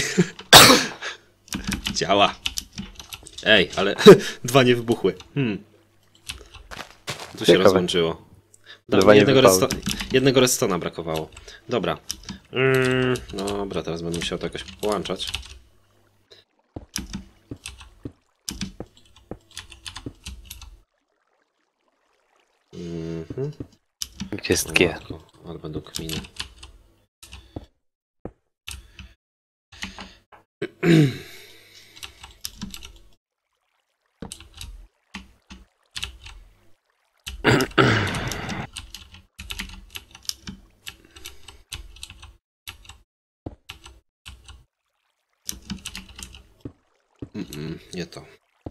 Działa. Ej, ale dwa nie wybuchły. Hmm. Tu się Ciekawe. rozłączyło. Dwa Dobra, nie jednego, wypały. redsto jednego redstona brakowało. Dobra. Mm, dobra, teraz będę musiał to jakoś połączać. Mhm. Gdzie jest G? Matko, ale będą kminy. Mm-mm, nie to.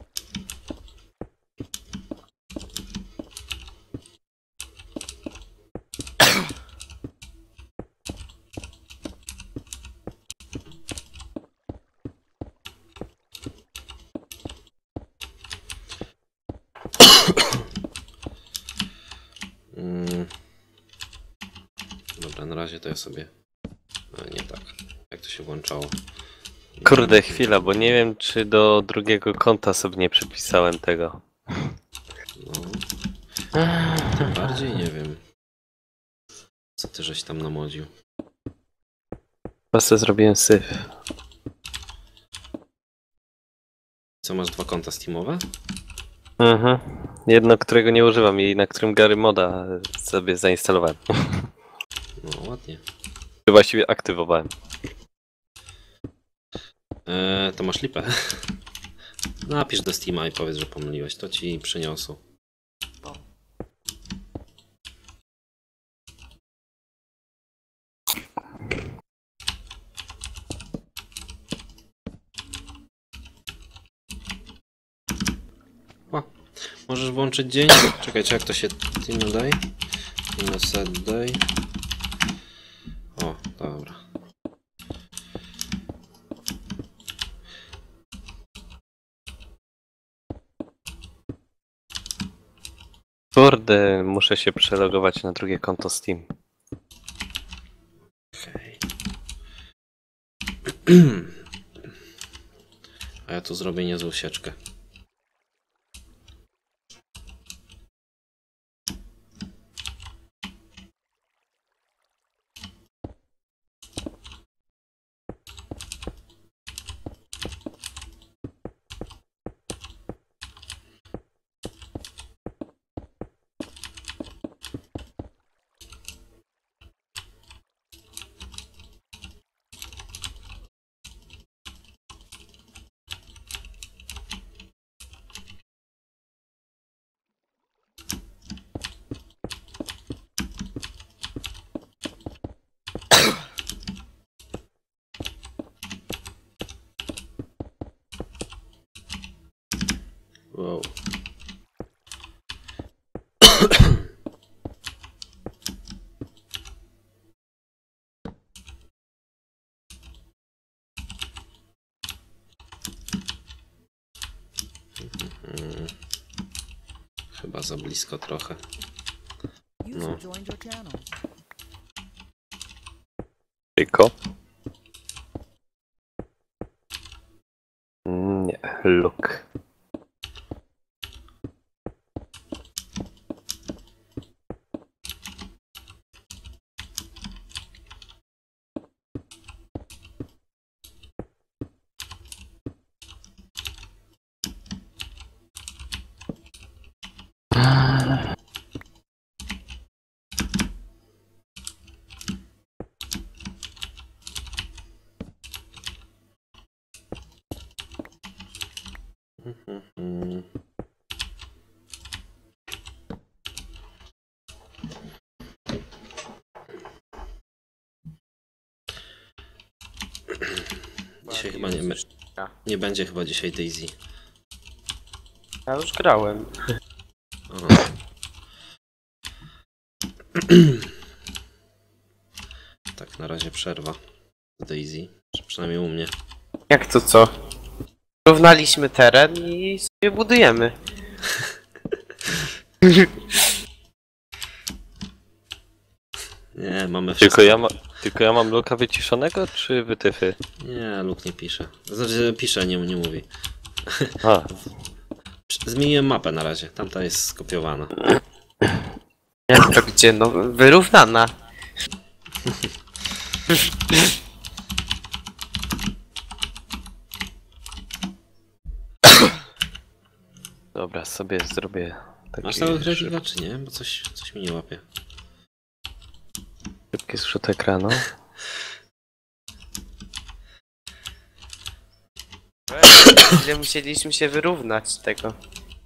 Mm. Dobra, na razie to ja sobie... A, nie tak. Jak to się włączało? Kurde, chwila, bo nie wiem, czy do drugiego konta sobie nie przypisałem tego. No. Tym bardziej nie wiem. Co ty żeś tam namodził? Chyba sobie zrobiłem syf. Co, masz dwa konta Steamowe? Mhm. Jedno, którego nie używam i na którym Gary Moda sobie zainstalowałem. No, ładnie. Czy właściwie aktywowałem. Eee, to masz lipę. Napisz do Steama i powiedz, że pomyliłeś. To ci przyniosą. O, możesz włączyć dzień. Czekajcie, jak to się... Tino day. Tino set day. O, dobra. Kurde, muszę się przelogować na drugie konto Steam. Okej. A ja tu zrobię niezłą sieczkę. Wow. Mm. Chyba za blisko trochę. User joined your channel. Tylko. Nie, look. Mm. Dzisiaj chyba nie, Ja. Nie będzie chyba dzisiaj Daisy. Ja już grałem. O. Tak, na razie przerwa z Daisy. Przynajmniej u mnie. Jak to co? Równaliśmy teren i sobie budujemy. Nie, mamy wszystko. Tylko ja, ma, tylko ja mam Luka wyciszonego, czy wytyfy? Nie, Luke nie pisze. Znaczy, pisze, nie, nie mówi. A, Zmieniłem mapę na razie. Tamta jest skopiowana. Jak to gdzie? No wyrównana. dobra, sobie zrobię taki Masz tego szyb, grafika czy nie? Bo coś, coś mi nie łapie. szybki zrzut ekranu. Ile musieliśmy się wyrównać tego.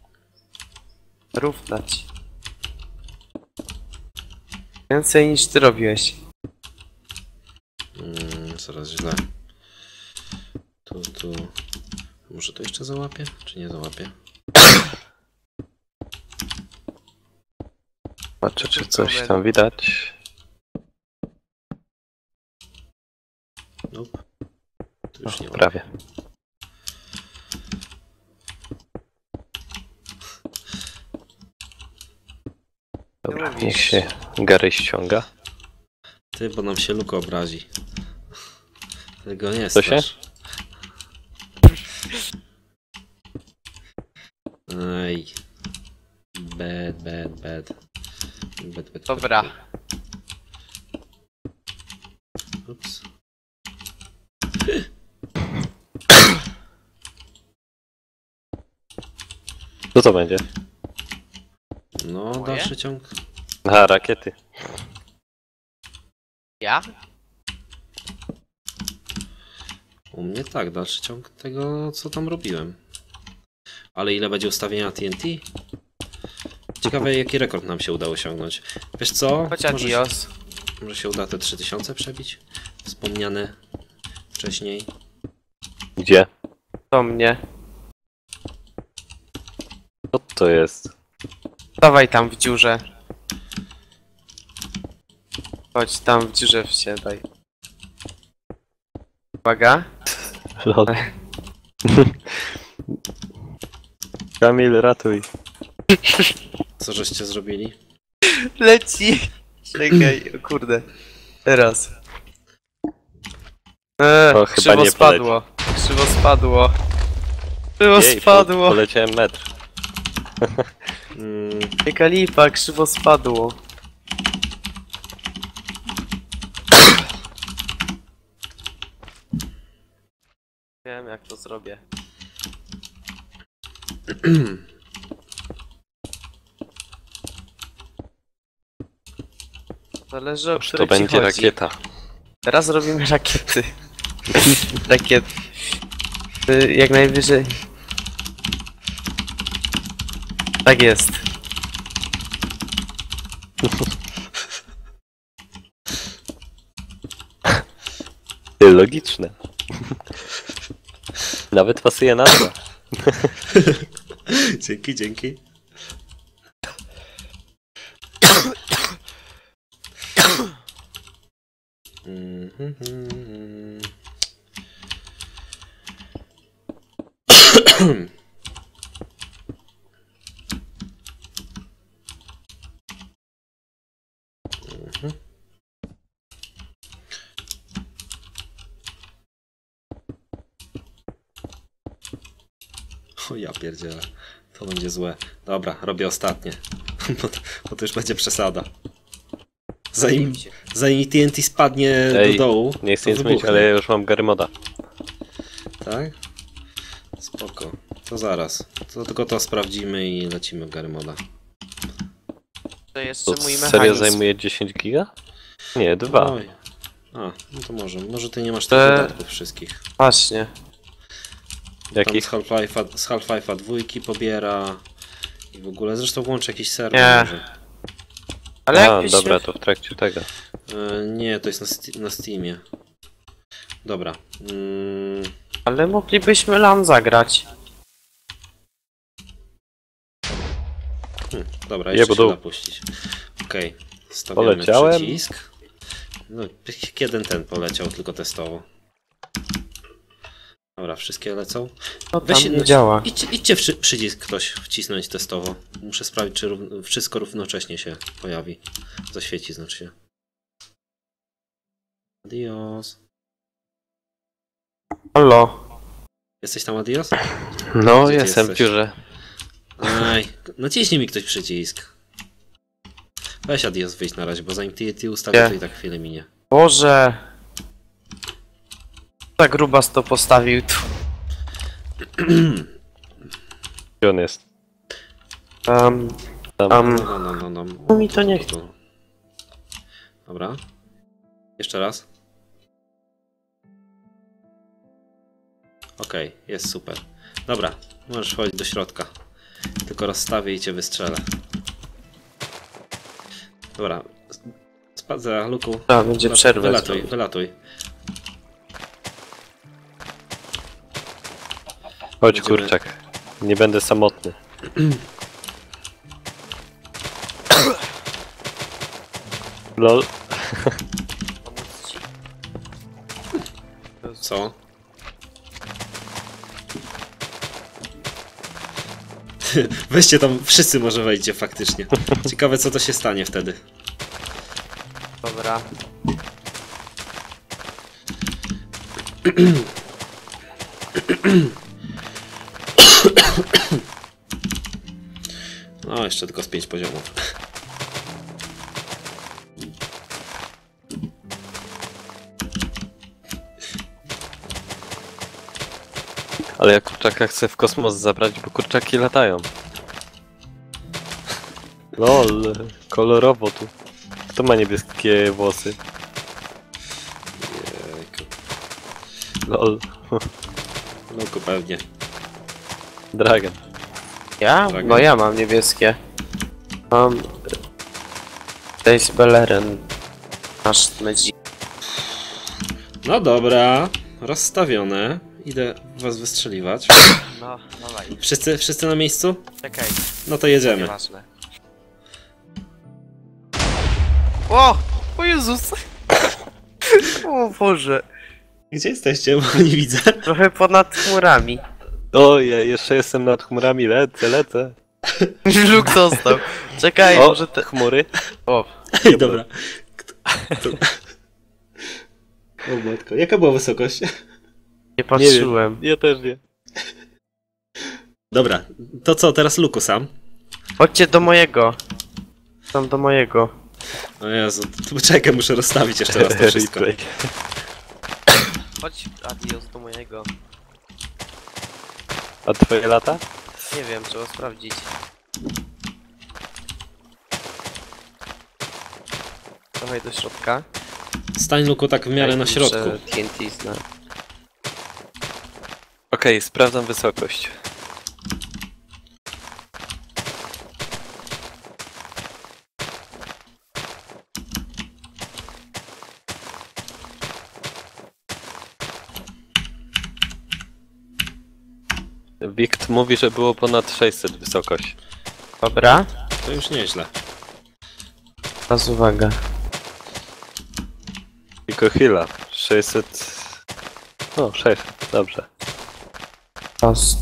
Równać. Więcej niż ty robiłeś. Mm, coraz źle. Tu, tu. Może to jeszcze załapię? Czy nie załapię? Patrzę, czy coś tam widać. Nope. Tu już nie O, łapie. prawie. Dobra, niech się Gary ściąga. Ty, bo nam się Luke obrazi. Tego nie Co się? strasz. Ej. Bad, bad, bad. Bad, bad, Dobra. Bad. Ups. Co to będzie? No, Moje? dalszy ciąg. A, rakiety. Ja? U mnie tak, dalszy ciąg tego, co tam robiłem. Ale ile będzie ustawienia T N T? Ciekawe, jaki rekord nam się udało osiągnąć. Wiesz co? Chodź Może się, adios. może się uda te trzy tysiące przebić? Wspomniane wcześniej. Gdzie? Do mnie. Co to jest? Dawaj tam w dziurze. Chodź tam w dziurze wsiadaj. Uwaga. Lol. Kamil, ratuj. Co żeście zrobili? Leci! Czekaj, o kurde. Teraz. Eee, O, chyba krzywo nie spadło. Krzywo spadło. Krzywo Jej, po, spadło. poleciałem metr. Mm, Jaka lipa, krzywo spadło. Wiem jak to zrobię. Zależy o To której ci będzie chodzi. rakieta. Teraz robimy rakiety. Rakiet. Y, Jak najwyżej. Tak jest. Logiczne. Nawet pasuje nazwa. dzięki, dzięki. Mhm. Mhm. O ja pierdzielę, to będzie złe. Dobra, robię ostatnie, bo, to- bo to już będzie przesada. Zanim, zanim T N T spadnie Ej, do dołu, Nie chcę to nic mówić, wybuchnie. ale ja już mam Gary moda. Tak? Spoko. To zaraz. To tylko to sprawdzimy i lecimy w Gary moda. To jeszcze To mój serio mechanizm. zajmuje dziesięć giga? Nie, dwa. Oj. A, no to może. Może ty nie masz tych Eee. dodatków wszystkich. Właśnie. Tam z Jakich? Half-Life'a z Half-Life'a dwójki pobiera i w ogóle. Zresztą włączę jakiś serwer Nie. może. Ale A, jakbyś dobra, to w trakcie tego. E, nie, to jest na, sti na Steamie. Dobra. Mm, Ale moglibyśmy LAN zagrać. Hmm, dobra, Je, jeszcze bo się dół. da puścić. Okej, stawiamy Poleciałem. przycisk. No, jeden ten poleciał, tylko testowo. Dobra, wszystkie lecą. No Weź tam no, nie działa. Idźcie, idźcie w przy, przycisk ktoś wcisnąć testowo. Muszę sprawdzić, czy rów, wszystko równocześnie się pojawi. Zaświeci, znaczy się. Adios. Halo. Jesteś tam, Adios? No, Gdzie ty jestem w jesteś? dziurze. Aj, naciśnij mi ktoś przycisk. Weź Adios, wyjść na razie, bo zanim ty, ty ustawię, Nie. to i tak chwilę minie. Boże. Tak grubas to postawił tu. Gdzie on jest? Um, Tam. um, No, no, no, no. no mi to nie chce. Tu. Dobra. Jeszcze raz. Okej, jest super. Dobra, możesz wchodzić do środka. Tylko rozstawię i cię wystrzelę. Dobra. Spadzę, Luku. Trzeba będzie przerwę Wylatuj, zrobić. wylatuj. Chodź, Będziemy- kurczak. Nie będę samotny. Lol. Pomóc ci? Co? Weźcie tam, wszyscy może wejdzie faktycznie. Ciekawe co to się stanie wtedy. Dobra. No, jeszcze tylko z pięć poziomów. Ale ja kurczaka chcę w kosmos zabrać, bo kurczaki latają. Lol, kolorowo tu. Kto ma niebieskie włosy? Jejku. Lol. Luku pewnie. Dragon. Ja? Tak. No ja mam niebieskie. Mam... Days Beleren. Masz medzi. No dobra, rozstawione. Idę was wystrzeliwać. No, dawaj. Wszyscy, wszyscy na miejscu? Czekaj, No to jedziemy. nieważne. O! O Jezus! O Boże! Gdzie jesteście? Bo nie widzę. Trochę ponad chmurami. O, ja jeszcze jestem nad chmurami, lecę, lecę. Luk został. Czekaj, O, może te... chmury. O, Ej, dobra. Kto, kto... O matko, jaka była wysokość? nie patrzyłem. Ja też nie. Dobra, to co, teraz Luku sam? Chodźcie do mojego. Tam do mojego. O Jezu, to czekaj, muszę rozstawić jeszcze raz to wszystko. Replay. Chodź, Adios, do mojego. A twoje lata? Nie wiem, trzeba sprawdzić. Dawaj do środka. Stań Luku tak w miarę Ej, na muszę środku. T N T zna. Okej, sprawdzam wysokość. Wikt mówi, że było ponad sześćset wysokość. Dobra, To już nieźle. teraz uwaga. Tylko chwila. sześćset... No, sześćset, dobrze. Post.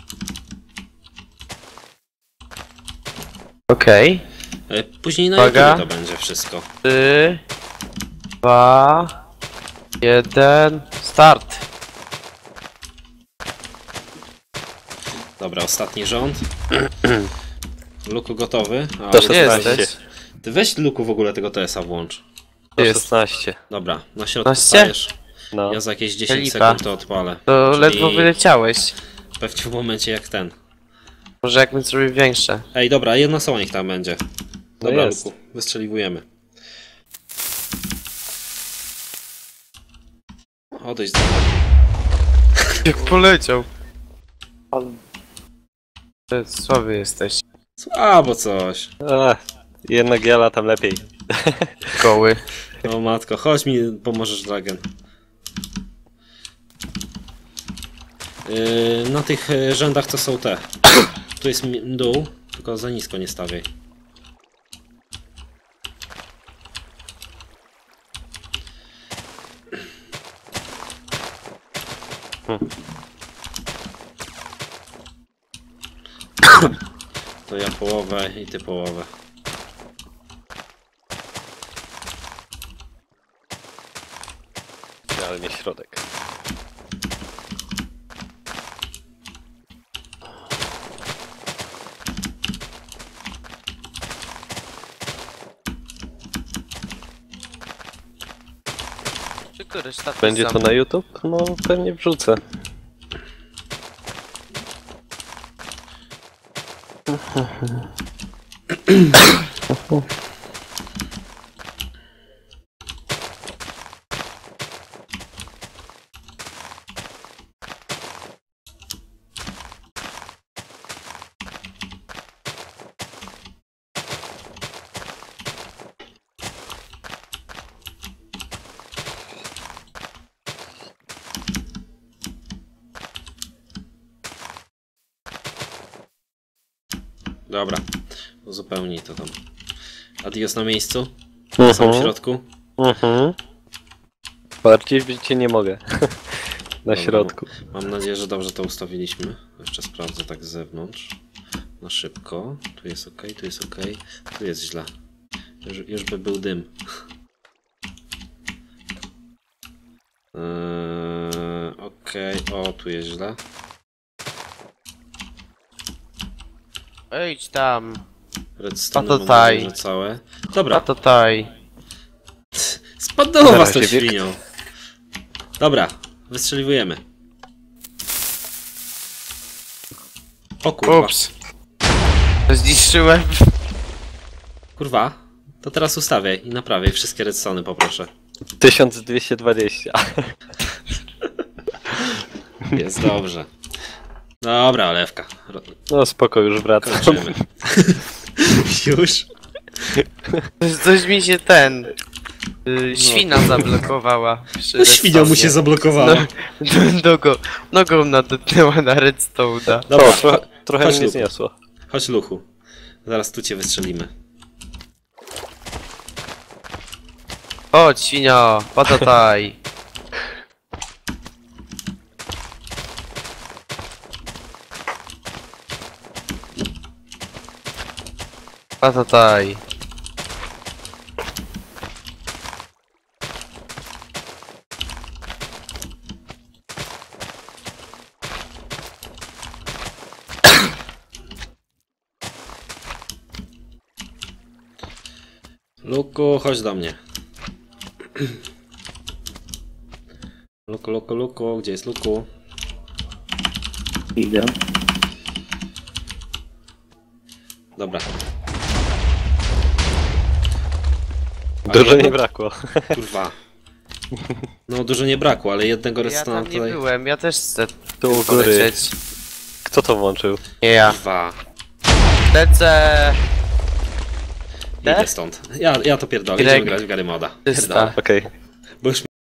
Okej. E, Później na Uwaga. YouTube to będzie wszystko. Trzy, dwa, jeden, start. Dobra, ostatni rząd. Luku gotowy? A, To Luku- Gdzie szesnaście. jesteś? Ty weź Luku w ogóle tego T S-a włącz. To Jest. szesnaście. Dobra, na środku szesnaście? stajesz. No. Ja za jakieś dziesięć Lipa. sekund to odpalę. To Czyli ledwo wyleciałeś. pewnie w momencie jak ten. Może jakbym zrobił większe. Ej, dobra, jedna soła niech tam będzie. Dobra, jest. Luku, wystrzeliwujemy. Odejdź do Jak poleciał. Ty słaby jesteś. Słabo coś. A, jednak ja latam lepiej. Goły. O matko, chodź mi, pomożesz Dragon. Yy, na tych y, rzędach to są te. Tu jest mi- dół, tylko za nisko nie stawiaj. To ja połowę i ty połowę. Idealnie środek. Tylko reszta Będzie to na YouTube? No pewnie wrzucę. Dobra, uzupełnij to tam. Adios na miejscu? Na samym środku? Mhm. Bardziej cię nie mogę. Na Dobra, środku. Mam nadzieję, że dobrze to ustawiliśmy. Jeszcze sprawdzę tak z zewnątrz. Na szybko. Tu jest ok, tu jest ok. Tu jest źle. Już, już by był dym. Eee, Okej, o tu jest źle. Idź tam. Redstone A to mam taj. nadzieję, że całe. A Dobra, to taj. spadło was Zaraz tą się wiek- świnią. Dobra, wystrzeliwujemy. O kurwa. Ups. Zniszczyłem. Kurwa. To teraz ustawiaj i naprawiaj wszystkie redstony, poproszę. tysiąc dwieście dwadzieścia. Jest dobrze. Dobra, Olewka. Ro- No spoko, już wracam. Kończymy. Już? Coś, coś mi się ten... Y, świna zablokowała. przy No, świnia mu się redstone'ie. zablokowała. No, nogą, nogą natknęła na redstone'a. Dobra, O, trochę, trochę chodź, mnie Luku. zniosło. Chodź, Luchu. Zaraz tu cię wystrzelimy. Chodź, świnio, patataj. Patataj. Luku, chodź do mnie. Luku, Luku, Luku, gdzie jest Luku? Idę. Dobra. Dużo nie brakło. Kurwa. No dużo nie brakło, ale jednego Ja redstona tam nie tutaj. byłem, ja też chcę Tu u góry. polecieć. Kto to włączył? Nie ja. Dwa. Lecę. Idę stąd. Ja, ja to pierdolę. Greg. Idziemy grać w Gary Moda. Czysta. Okej. Bo już